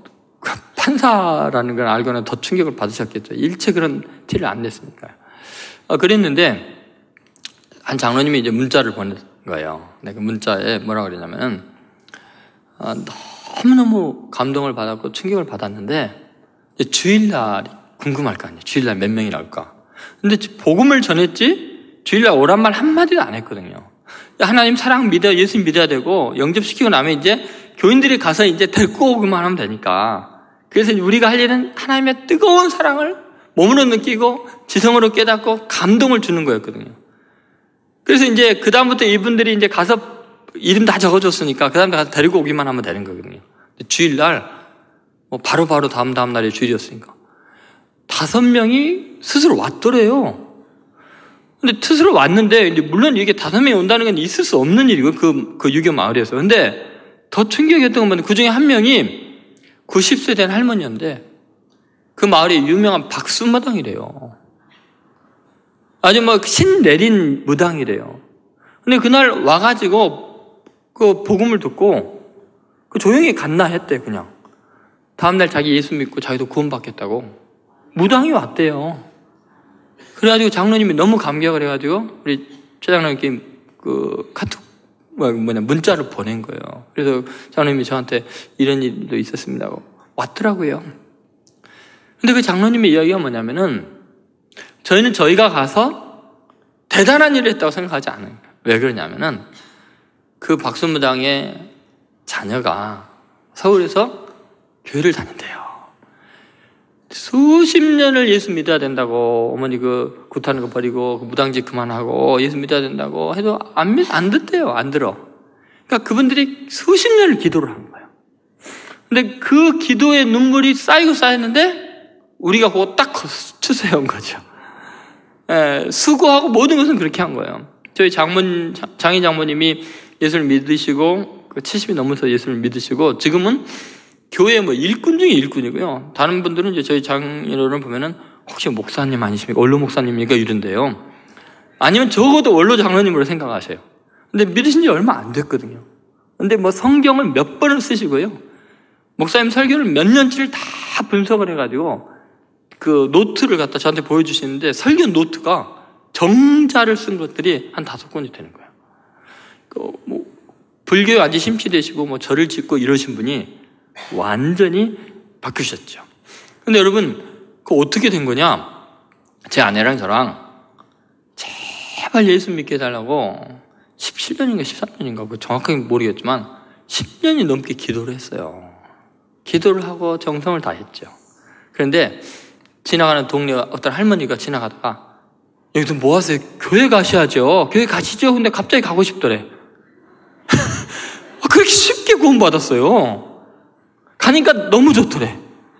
판사라는 걸 알고는 더 충격을 받으셨겠죠. 일체 그런 티를 안 냈으니까요. 어, 그랬는데 한 장로님이 이제 문자를 보낸 거예요. 근데 그 문자에 뭐라 그러냐면은 어, 너무너무 감동을 받았고 충격을 받았는데 주일날이 궁금할 거 아니에요. 주일날 몇 명이 나올까? 근데 복음을 전했지 주일날 오란 말 한마디도 안 했거든요. 하나님 사랑 믿어, 예수 믿어야 되고, 영접시키고 나면 이제 교인들이 가서 이제 데리고 오기만 하면 되니까. 그래서 우리가 할 일은 하나님의 뜨거운 사랑을 몸으로 느끼고, 지성으로 깨닫고, 감동을 주는 거였거든요. 그래서 이제 그다음부터 이분들이 이제 가서 이름 다 적어줬으니까, 그 다음에 가서 데리고 오기만 하면 되는 거거든요. 주일날, 뭐 바로바로 다음 다음 날이 주일이었으니까. 다섯 명이 스스로 왔더래요. 근데 스스로 왔는데, 물론 이게 다섯 명이 온다는 건 있을 수 없는 일이고, 그, 그 유교 마을에서. 근데 더 충격이었던 건 그 중에 한 명이 구십 세 된 할머니였는데, 그 마을의 유명한 박수무당이래요. 아주 뭐 신내린 무당이래요. 근데 그날 와가지고 그 복음을 듣고 그 조용히 갔나 했대, 그냥. 다음날 자기 예수 믿고 자기도 구원받겠다고. 무당이 왔대요. 그래가지고 장로님이 너무 감격을 해가지고 우리 최 장로님께 그 카톡 뭐냐 문자를 보낸 거예요. 그래서 장로님이 저한테 이런 일도 있었습니다 하고 왔더라고요. 근데 그 장로님의 이야기가 뭐냐면은 저희는 저희가 가서 대단한 일을 했다고 생각하지 않아요. 왜 그러냐면은 그 박수무당의 자녀가 서울에서 교회를 다닌대요. 수십 년을 예수 믿어야 된다고, 어머니 그 굿하는 거 버리고, 그 무당집 그만하고, 예수 믿어야 된다고 해도 안, 믿, 안 듣대요. 안 들어. 그러니까 그분들이 수십 년을 기도를 하는 거예요. 근데 그 기도의 눈물이 쌓이고 쌓였는데, 우리가 그거 딱 추세한 거죠. 예, 수고하고 모든 것은 그렇게 한 거예요. 저희 장문, 장희 장모님이 예수를 믿으시고, 그 칠십이 넘어서 예수를 믿으시고, 지금은 교회 뭐 일꾼 중에 일꾼이고요. 다른 분들은 이제 저희 장인어른 보면은 혹시 목사님 아니십니까? 원로 목사님입니까? 이런데요. 아니면 적어도 원로 장로님으로 생각하세요. 근데 믿으신 지 얼마 안 됐거든요. 근데 뭐 성경을 몇 번을 쓰시고요. 목사님 설교를 몇 년치를 다 분석을 해가지고 그 노트를 갖다 저한테 보여주시는데 설교 노트가 정자를 쓴 것들이 한 다섯 권이 되는 거예요. 그 뭐 불교에 완전히 심취되시고 뭐 절을 짓고 이러신 분이 완전히 바뀌셨죠. 근데 여러분, 그 어떻게 된 거냐? 제 아내랑 저랑 제발 예수 믿게 해달라고 십칠 년인가 십삼 년인가 그 정확하게 모르겠지만 십 년이 넘게 기도를 했어요. 기도를 하고 정성을 다했죠. 그런데 지나가는 동네 어떤 할머니가 지나가다가 여기서 뭐 하세요? 교회 가셔야죠. 교회 가시죠. 근데 갑자기 가고 싶더래. 그렇게 쉽게 구원받았어요. 가니까 너무 좋더래.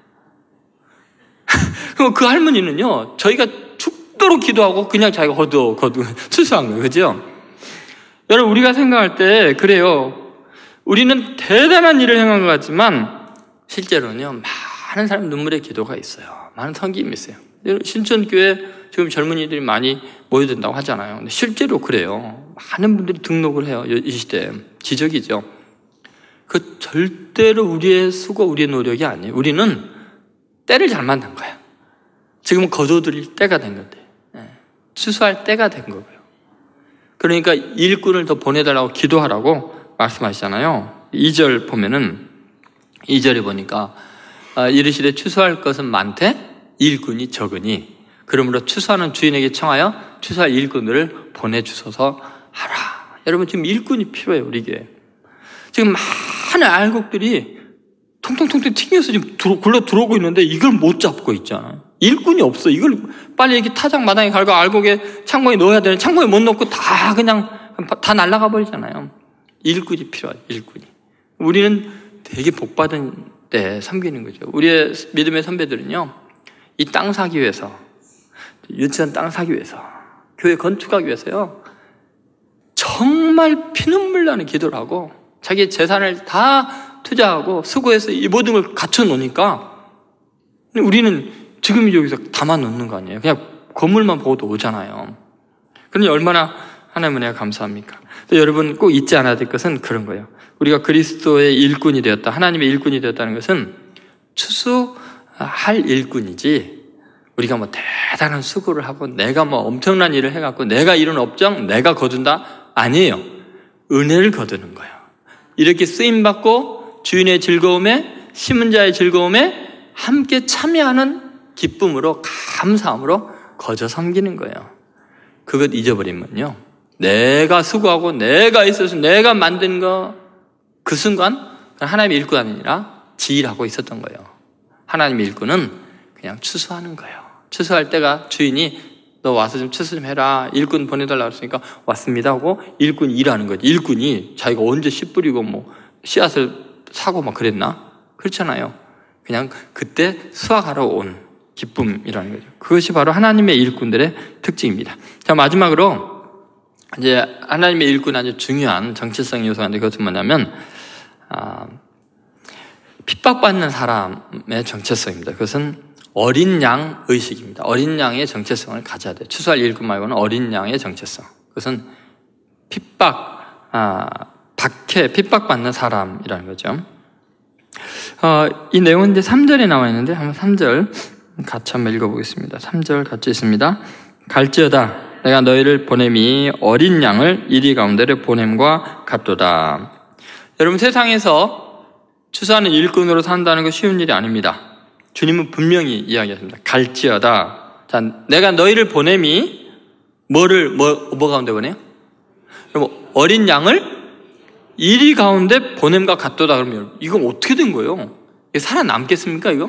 그럼 그 할머니는요, 저희가 죽도록 기도하고 그냥 자기가 거두, 거두, 추수한 거예요. 그죠? 여러분, 우리가 생각할 때, 그래요. 우리는 대단한 일을 행한 것 같지만, 실제로는요, 많은 사람 눈물의 기도가 있어요. 많은 섬김이 있어요. 신천교회 지금 젊은이들이 많이 모여든다고 하잖아요. 근데 실제로 그래요. 많은 분들이 등록을 해요. 이 시대에. 지적이죠. 그 절대로 우리의 수고, 우리의 노력이 아니에요. 우리는 때를 잘 만난 거야. 지금은 거둬들일 때가 된 건데, 추수할 때가 된 거고요. 그러니까 일꾼을 더 보내달라고 기도하라고 말씀하시잖아요. 이 절 보면은 이 절에 보니까 이르시되 추수할 것은 많되 일꾼이 적으니 그러므로 추수하는 주인에게 청하여 추수할 일꾼들을 보내주소서 하라. 여러분, 지금 일꾼이 필요해요. 우리 교회. 지금 많은 알곡들이 통통통통 튕겨서 지금 들어, 굴러 들어오고 있는데 이걸 못 잡고 있잖아요. 일꾼이 없어. 이걸 빨리 이렇게 타작 마당에 갈고 알곡에 창고에 넣어야 되는데 창고에 못 넣고 다 그냥 다 날아가 버리잖아요. 일꾼이 필요하죠. 일꾼이. 우리는 되게 복받은 때 섬기는 거죠. 우리의 믿음의 선배들은요, 이 땅 사기 위해서, 유치원 땅 사기 위해서, 교회 건축하기 위해서요, 정말 피눈물 나는 기도를 하고 자기 재산을 다 투자하고 수고해서 이 모든 걸 갖춰 놓으니까 우리는 지금 여기서 담아 놓는 거 아니에요. 그냥 건물만 보고도 오잖아요. 그러니 얼마나 하나님 은혜가 감사합니까? 또 여러분 꼭 잊지 않아야 될 것은 그런 거예요. 우리가 그리스도의 일꾼이 되었다, 하나님의 일꾼이 되었다는 것은 추수할 일꾼이지 우리가 뭐 대단한 수고를 하고 내가 뭐 엄청난 일을 해갖고 내가 이룬 업적 내가 거둔다? 아니에요. 은혜를 거두는 거예요. 이렇게 쓰임받고 주인의 즐거움에, 심은 자의 즐거움에 함께 참여하는 기쁨으로, 감사함으로 거저 섬기는 거예요. 그것 잊어버리면요, 내가 수고하고 내가 있어서 내가 만든 거, 그 순간 하나님의 일꾼 아니라 지일하고 있었던 거예요. 하나님의 일꾼은 그냥 추수하는 거예요. 추수할 때가 주인이 너 와서 좀 추수 좀 해라, 일꾼 보내달라고 했으니까 왔습니다 하고 일꾼이 일하는 거지. 일꾼이 자기가 언제 씨 뿌리고 뭐 씨앗을 사고 막 그랬나? 그렇잖아요. 그냥 그때 수확하러 온 기쁨이라는 거죠. 그것이 바로 하나님의 일꾼들의 특징입니다. 자, 마지막으로 이제 하나님의 일꾼 아주 중요한 정체성 요소가 있는데 그것은 뭐냐면 아, 핍박받는 사람의 정체성입니다. 그것은 어린 양 의식입니다. 어린 양의 정체성을 가져야 돼요. 추수할 일꾼 말고는 어린 양의 정체성. 그것은 핍박, 아, 박해, 핍박받는 사람이라는 거죠. 어, 이 내용은 이제 삼 절에 나와 있는데 한번 삼 절 같이 한번 읽어보겠습니다. 삼 절 같이 있습니다. 갈지어다 내가 너희를 보냄이 어린 양을 이리 가운데를 보냄과 같도다. 여러분, 세상에서 추수하는 일꾼으로 산다는 건 쉬운 일이 아닙니다. 주님은 분명히 이야기하십니다. 갈지어다. 자, 내가 너희를 보냄이 뭐를 뭐, 뭐 가운데 보내요? 여러분, 어린 양을 이리 가운데 보냄과 같도다. 그러면 이건 어떻게 된 거예요? 이게 살아남겠습니까, 이거?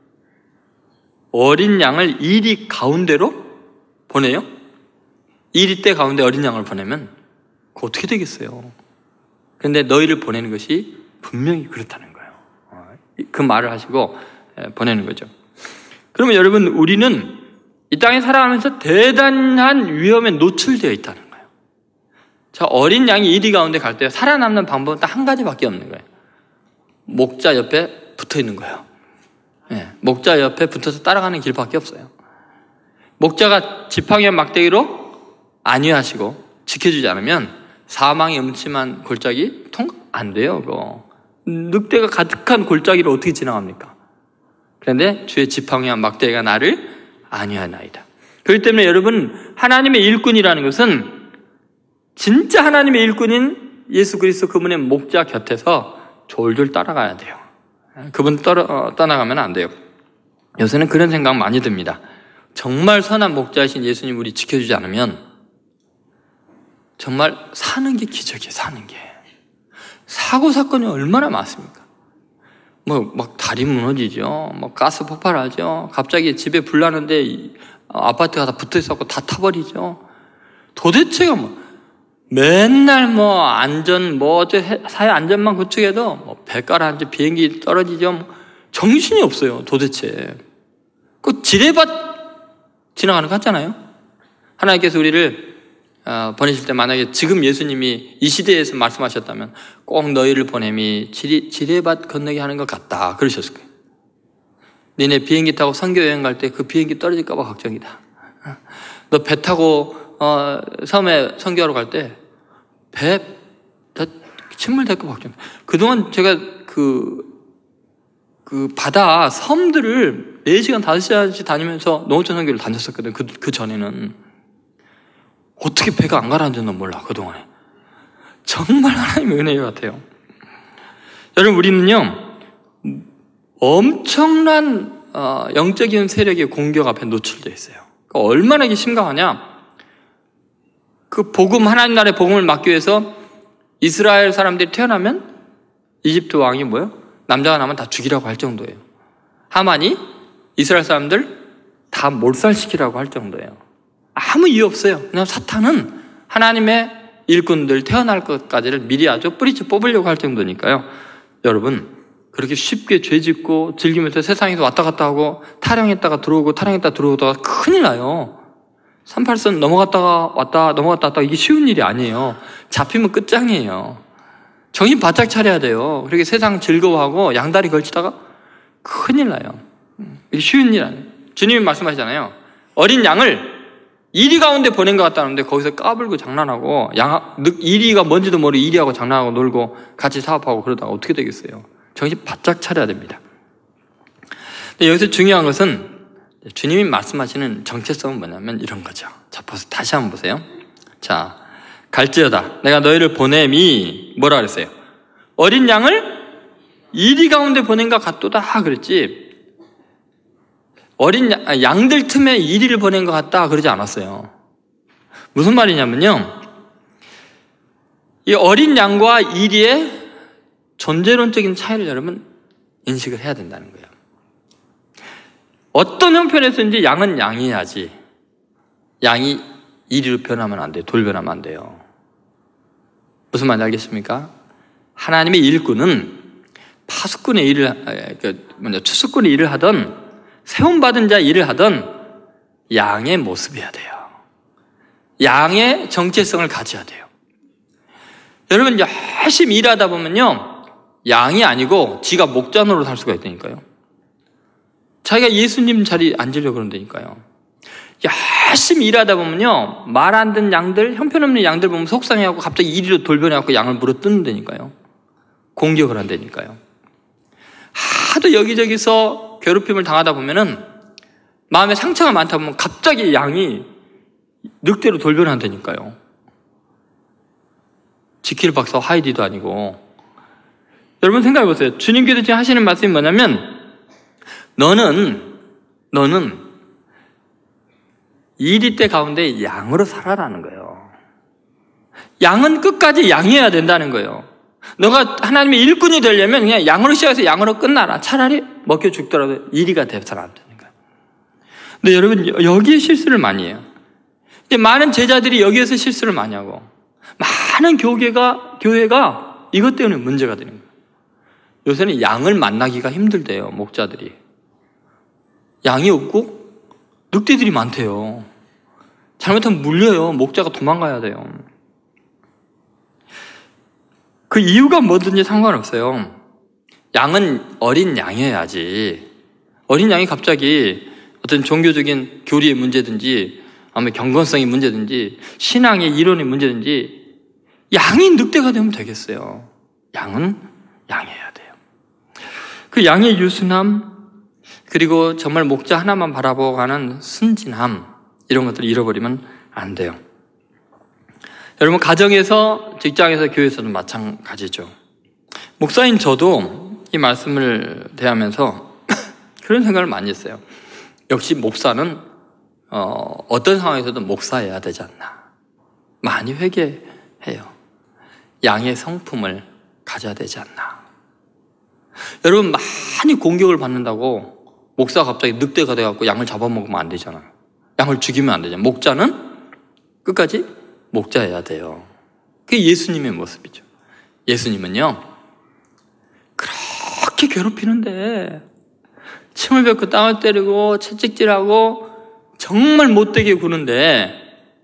어린 양을 이리 가운데로 보내요? 이리 때 가운데 어린 양을 보내면 그거 어떻게 되겠어요? 그런데 너희를 보내는 것이 분명히 그렇다는 거예요. 그 말을 하시고 보내는 거죠. 그러면 여러분, 우리는 이 땅에 살아가면서 대단한 위험에 노출되어 있다는 거예요. 자, 어린 양이 이리 가운데 갈 때 살아남는 방법은 딱 한 가지밖에 없는 거예요. 목자 옆에 붙어 있는 거예요. 네, 목자 옆에 붙어서 따라가는 길밖에 없어요. 목자가 지팡이와 막대기로 안위하시고 지켜주지 않으면 사망의 음침한 골짜기 통과 안 돼요. 그거. 늑대가 가득한 골짜기를 어떻게 지나갑니까? 그런데 주의 지팡이와 막대기가 나를 안위하나이다. 그렇기 때문에 여러분, 하나님의 일꾼이라는 것은 진짜 하나님의 일꾼인 예수 그리스도 그분의 목자 곁에서 졸졸 따라가야 돼요. 그분 떠러, 어, 떠나가면 안 돼요. 요새는 그런 생각 많이 듭니다. 정말 선한 목자이신 예수님 우리 지켜주지 않으면 정말 사는 게 기적이에요. 사는 게. 사고 사건이 얼마나 많습니까? 뭐 막 다리 무너지죠. 뭐 가스 폭발하죠. 갑자기 집에 불 나는데 아파트가 다 붙어 있었고 다 타버리죠. 도대체가 뭐 맨날 뭐 안전 뭐 사회 안전망 구축해도 뭐 배 깔아앉아 비행기 떨어지죠. 뭐 정신이 없어요. 도대체 그 지뢰밭 지나가는 거 같잖아요. 하나님께서 우리를 어, 보내실 때 만약에 지금 예수님이 이 시대에서 말씀하셨다면 꼭 너희를 보냄이 지뢰, 지뢰밭 건너게 하는 것 같다 그러셨을 거예요. 니네 비행기 타고 선교 여행 갈 때 그 비행기 떨어질까 봐 걱정이다. 너 배 타고 어, 섬에 선교하러 갈 때 배 침몰 될까 봐 걱정이다. 그동안 제가 그, 그 바다 섬들을 네 시간 다섯 시간씩 다니면서 농어촌 선교를 다녔었거든요. 그, 그 전에는 어떻게 배가 안 가라앉았나 몰라, 그동안에. 정말 하나님의 은혜 같아요. 여러분, 우리는요, 엄청난 어, 영적인 세력의 공격 앞에 노출되어 있어요. 그러니까 얼마나 이게 심각하냐. 그 복음, 하나님 나라의 복음을 막기 위해서 이스라엘 사람들이 태어나면 이집트 왕이 뭐예요? 남자가 나면 다 죽이라고 할 정도예요. 하만이 이스라엘 사람들 다 몰살시키라고 할 정도예요. 아무 이유 없어요. 그냥 사탄은 하나님의 일꾼들 태어날 것까지를 미리 아주 뿌리째 뽑으려고 할 정도니까요. 여러분, 그렇게 쉽게 죄 짓고 즐기면서 세상에서 왔다 갔다 하고 타령했다가 들어오고 타령했다가 들어오다가 큰일 나요. 삼팔선 넘어갔다가 왔다 넘어갔다 왔다 이게 쉬운 일이 아니에요. 잡히면 끝장이에요. 정신 바짝 차려야 돼요. 그렇게 세상 즐거워하고 양다리 걸치다가 큰일 나요. 이게 쉬운 일 아니에요. 주님이 말씀하시잖아요. 어린 양을 이리 가운데 보낸 것 같다는데 거기서 까불고 장난하고 양, 이리가 뭔지도 모르고 이리하고 장난하고 놀고 같이 사업하고 그러다가 어떻게 되겠어요? 정신 바짝 차려야 됩니다. 근데 여기서 중요한 것은 주님이 말씀하시는 정체성은 뭐냐면 이런 거죠. 자, 다시 한번 보세요. 자, 갈지어다 내가 너희를 보냄이 뭐라 그랬어요? 어린 양을 이리 가운데 보낸 것 같도다 그랬지 어린 양, 양들 틈에 이리를 보낸 것 같다 그러지 않았어요. 무슨 말이냐면요, 이 어린 양과 이리의 존재론적인 차이를 여러분 인식을 해야 된다는 거예요. 어떤 형편에서인지 양은 양이야지 양이 이리로 변하면 안 돼요. 돌변하면 안 돼요. 무슨 말인지 알겠습니까? 하나님의 일꾼은 파수꾼의 일을, 먼저 추수꾼의 일을 하던 세움받은 자 일을 하던 양의 모습이어야 돼요. 양의 정체성을 가져야 돼요. 여러분, 열심히 일하다 보면요, 양이 아니고 지가 목자 노릇 할 수가 있다니까요. 자기가 예수님 자리에 앉으려고 그런다니까요. 열심히 일하다 보면요, 말 안 듣는 양들, 형편없는 양들 보면 속상해하고 갑자기 이리로 돌변해갖고 양을 물어 뜯는다니까요. 공격을 한다니까요. 하도 여기저기서 괴롭힘을 당하다 보면은 마음에 상처가 많다 보면 갑자기 양이 늑대로 돌변한다니까요. 지킬 박사 하이디도 아니고. 여러분 생각해보세요. 주님께서 지금 하시는 말씀이 뭐냐면 너는 너는 이리 때 가운데 양으로 살아라는 거예요. 양은 끝까지 양이어야 된다는 거예요. 너가 하나님의 일꾼이 되려면 그냥 양으로 시작해서 양으로 끝나라. 차라리 먹혀 죽더라도 이리가 돼서는 안 되는 거예요. 근데 여러분, 여기에 실수를 많이 해요. 이제 많은 제자들이 여기에서 실수를 많이 하고 많은 교회가 교회가 이것 때문에 문제가 되는 거예요. 요새는 양을 만나기가 힘들대요. 목자들이. 양이 없고 늑대들이 많대요. 잘못하면 물려요. 목자가 도망가야 돼요. 그 이유가 뭐든지 상관없어요. 양은 어린 양이어야지. 어린 양이 갑자기 어떤 종교적인 교리의 문제든지 아니면 경건성의 문제든지 신앙의 이론의 문제든지 양이 늑대가 되면 되겠어요. 양은 양이어야 돼요. 그 양의 유순함, 그리고 정말 목자 하나만 바라보고 가는 순진함, 이런 것들을 잃어버리면 안 돼요. 여러분, 가정에서, 직장에서, 교회에서도 마찬가지죠. 목사인 저도 이 말씀을 대하면서 그런 생각을 많이 했어요. 역시 목사는 어, 어떤 상황에서도 목사여야 되지 않나. 많이 회개해요. 양의 성품을 가져야 되지 않나. 여러분, 많이 공격을 받는다고 목사가 갑자기 늑대가 돼갖고 양을 잡아먹으면 안 되잖아요. 양을 죽이면 안 되잖아요. 목자는 끝까지 목자여야 돼요. 그게 예수님의 모습이죠. 예수님은요, 그렇게 괴롭히는데 침을 뱉고 땅을 때리고 채찍질하고 정말 못되게 구는데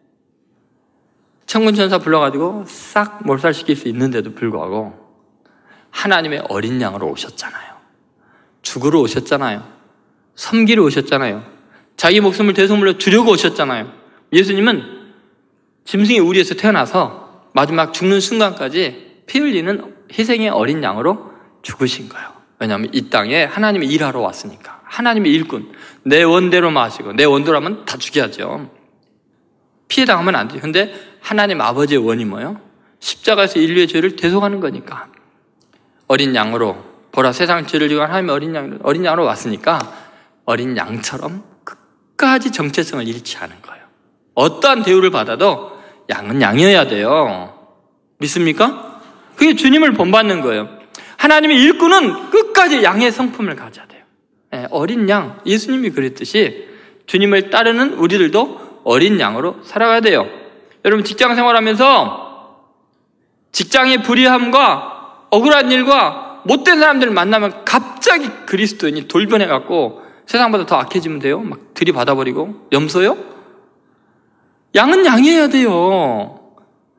천군천사 불러가지고 싹 몰살시킬 수 있는데도 불구하고 하나님의 어린 양으로 오셨잖아요. 죽으러 오셨잖아요. 섬기러 오셨잖아요. 자기 목숨을 대속물로 주려고 오셨잖아요. 예수님은 짐승의 우리에서 태어나서 마지막 죽는 순간까지 피 흘리는 희생의 어린 양으로 죽으신 거예요. 왜냐하면 이 땅에 하나님의 일하러 왔으니까. 하나님의 일꾼, 내 원대로 마시고, 내 원대로라면 다 죽여야죠. 피해 당하면 안 돼요. 근데 하나님 아버지의 원이 뭐예요? 십자가에서 인류의 죄를 대속하는 거니까. 어린 양으로, 보라 세상 죄를 지고 하나님의 어린 양, 어린 양으로 왔으니까 어린 양처럼 끝까지 정체성을 잃지 않은 거예요. 어떠한 대우를 받아도 양은 양이어야 돼요. 믿습니까? 그게 주님을 본받는 거예요. 하나님의 일꾼은 끝까지 양의 성품을 가져야 돼요. 예, 어린 양, 예수님이 그랬듯이 주님을 따르는 우리들도 어린 양으로 살아가야 돼요. 여러분 직장 생활하면서 직장의 불의함과 억울한 일과 못된 사람들을 만나면 갑자기 그리스도인이 돌변해갖고 세상보다 더 악해지면 돼요? 막 들이받아버리고 염소요? 양은 양이어야 돼요.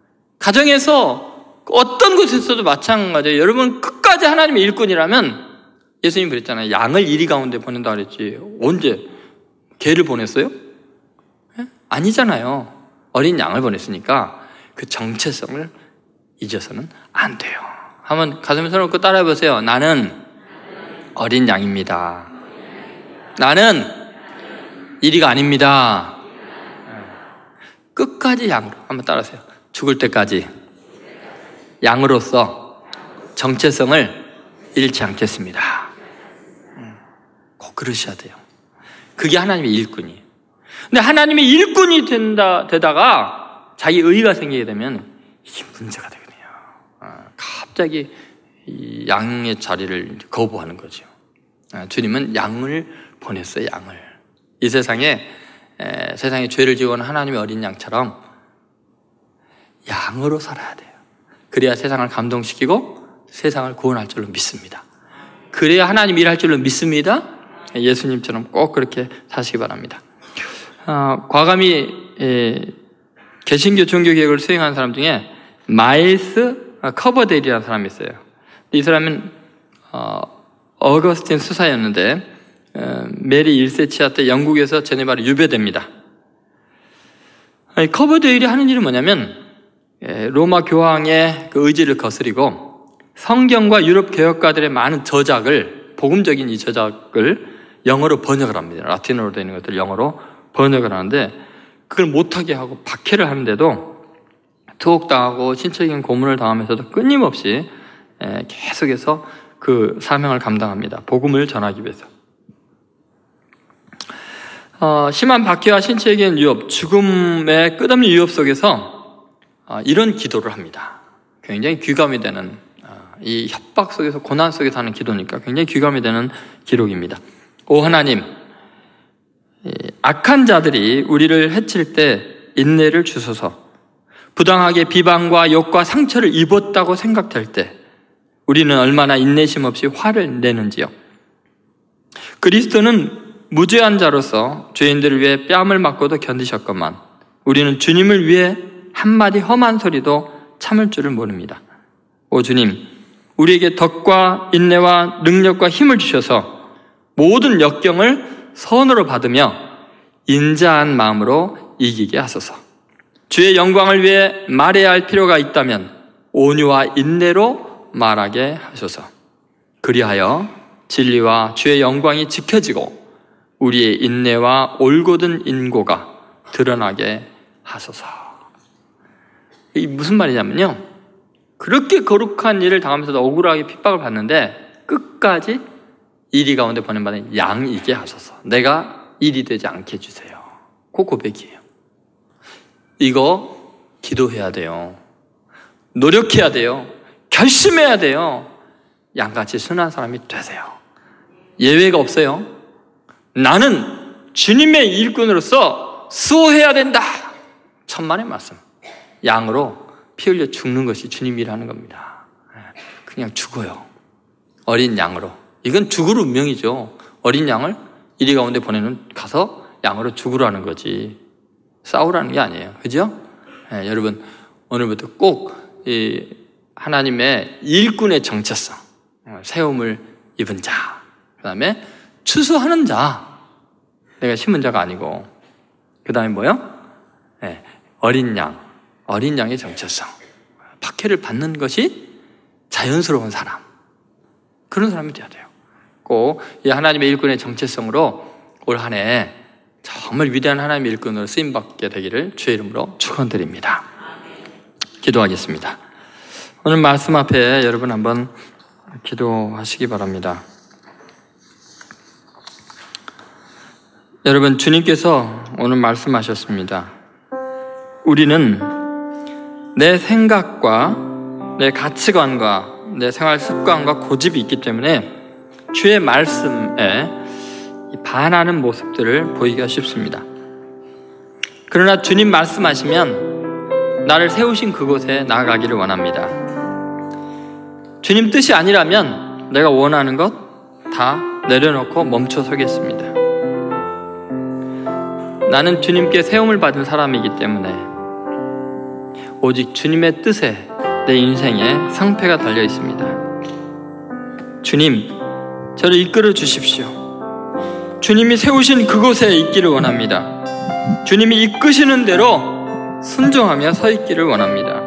가정에서 어떤 곳에서도 마찬가지예요. 여러분 끝까지 하나님의 일꾼이라면 예수님 그랬잖아요. 양을 이리 가운데 보낸다 그랬지. 언제? 개를 보냈어요? 예? 아니잖아요. 어린 양을 보냈으니까 그 정체성을 잊어서는 안 돼요. 한번 가슴에 손을 얹고 따라해보세요. 나는 어린 양입니다. 나는 이리가 아닙니다. 끝까지 양으로 한번 따라하세요. 죽을 때까지 양으로서 정체성을 잃지 않겠습니다. 꼭 그러셔야 돼요. 그게 하나님의 일꾼이에요. 근데 하나님의 일꾼이 된다, 되다가 자기 의의가 생기게 되면 이게 문제가 되거든요. 갑자기 이 양의 자리를 거부하는 거죠. 주님은 양을 보냈어요. 양을. 이 세상에 에, 세상에 죄를 지어온 하나님의 어린 양처럼 양으로 살아야 돼요. 그래야 세상을 감동시키고 세상을 구원할 줄로 믿습니다. 그래야 하나님 일할 줄로 믿습니다. 예수님처럼 꼭 그렇게 사시기 바랍니다. 어, 과감히 에, 개신교 종교개혁을 수행한 사람 중에 마일스 커버데일이라는 사람이 있어요. 이 사람은 어, 어거스틴 수사였는데 어, 메리 일 세 치하 때 영국에서 제네바로 유배됩니다. 아니, 커버데일이 하는 일은 뭐냐면 에, 로마 교황의 그 의지를 거스리고 성경과 유럽 개혁가들의 많은 저작을 복음적인 이 저작을 영어로 번역을 합니다. 라틴어로 되어 있는 것들을 영어로 번역을 하는데 그걸 못하게 하고 박해를 하는데도 투옥당하고 신체적인 고문을 당하면서도 끊임없이 계속해서 그 사명을 감당합니다. 복음을 전하기 위해서. 어, 심한 박해와 신체적인 위협, 죽음의 끝없는 위협 속에서 어, 이런 기도를 합니다. 굉장히 귀감이 되는 어, 이 협박 속에서 고난 속에서 하는 기도니까 굉장히 귀감이 되는 기록입니다. 오 하나님, 악한 자들이 우리를 해칠 때 인내를 주소서. 부당하게 비방과 욕과 상처를 입었다고 생각될 때 우리는 얼마나 인내심 없이 화를 내는지요. 그리스도는 무죄한 자로서 죄인들을 위해 뺨을 맞고도 견디셨건만 우리는 주님을 위해 한마디 험한 소리도 참을 줄을 모릅니다. 오 주님, 우리에게 덕과 인내와 능력과 힘을 주셔서 모든 역경을 선으로 받으며 인자한 마음으로 이기게 하소서. 주의 영광을 위해 말해야 할 필요가 있다면 온유와 인내로 말하게 하소서. 그리하여 진리와 주의 영광이 지켜지고 우리의 인내와 올곧은 인고가 드러나게 하소서. 이게 무슨 말이냐면요, 그렇게 거룩한 일을 당하면서도 억울하게 핍박을 받는데 끝까지 이리 가운데 보낸받은 양이게 하소서. 내가 일이 되지 않게 해주세요. 그 고백이에요. 이거 기도해야 돼요. 노력해야 돼요. 결심해야 돼요. 양같이 순한 사람이 되세요. 예외가 없어요. 나는 주님의 일꾼으로서 수호해야 된다. 천만의 말씀. 양으로 피 흘려 죽는 것이 주님 일하는 겁니다. 그냥 죽어요. 어린 양으로. 이건 죽을 운명이죠. 어린 양을 이리 가운데 보내는, 가서 양으로 죽으라는 거지. 싸우라는 게 아니에요. 그죠? 네, 여러분, 오늘부터 꼭 이 하나님의 일꾼의 정체성, 세움을 입은 자, 그 다음에 추수하는 자, 내가 심은 자가 아니고, 그 다음에 뭐요? 네, 어린 양, 어린 양의 정체성, 박해를 받는 것이 자연스러운 사람, 그런 사람이 되어야 돼요. 꼭 이 하나님의 일꾼의 정체성으로 올 한 해 정말 위대한 하나님의 일꾼으로 쓰임받게 되기를 주의 이름으로 축원드립니다. 기도하겠습니다. 오늘 말씀 앞에 여러분 한번 기도하시기 바랍니다. 여러분, 주님께서 오늘 말씀하셨습니다. 우리는 내 생각과 내 가치관과 내 생활 습관과 고집이 있기 때문에 주의 말씀에 반하는 모습들을 보이기가 쉽습니다. 그러나 주님 말씀하시면 나를 세우신 그곳에 나아가기를 원합니다. 주님 뜻이 아니라면 내가 원하는 것 다 내려놓고 멈춰 서겠습니다. 나는 주님께 세움을 받은 사람이기 때문에 오직 주님의 뜻에 내 인생에 상패가 달려 있습니다. 주님, 저를 이끌어 주십시오. 주님이 세우신 그곳에 있기를 원합니다. 주님이 이끄시는 대로 순종하며 서 있기를 원합니다.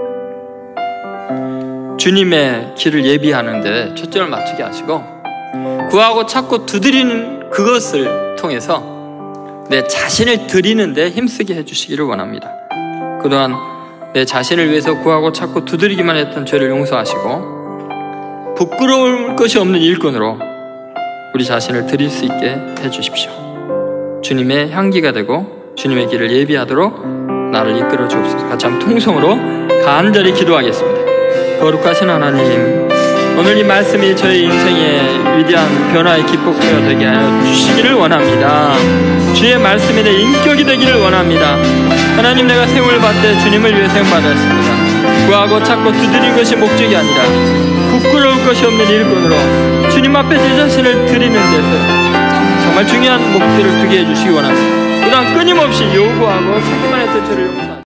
주님의 길을 예비하는데 초점을 맞추게 하시고 구하고 찾고 두드리는 그것을 통해서 내 자신을 드리는 데 힘쓰게 해주시기를 원합니다. 그동안 내 자신을 위해서 구하고 찾고 두드리기만 했던 죄를 용서하시고 부끄러울 것이 없는 일꾼으로 우리 자신을 드릴 수 있게 해주십시오. 주님의 향기가 되고 주님의 길을 예비하도록 나를 이끌어 주옵소서. 같이 한번 통성으로 간절히 기도하겠습니다. 거룩하신 하나님, 오늘 이 말씀이 저희 인생의 위대한 변화의 기폭제가 되게 하여 주시기를 원합니다. 주의 말씀이 내 인격이 되기를 원합니다. 하나님, 내가 세움을 받되 주님을 위해 세움받았습니다. 구하고 찾고 두드린 것이 목적이 아니라 부끄러울 것이 없는 일꾼으로 주님 앞에 제 자신을 드리는 데서 정말 중요한 목표를 두게 해주시기 원합니다. 그동안 끊임없이 요구하고 찾기만 했던 저를 용서하옵소서.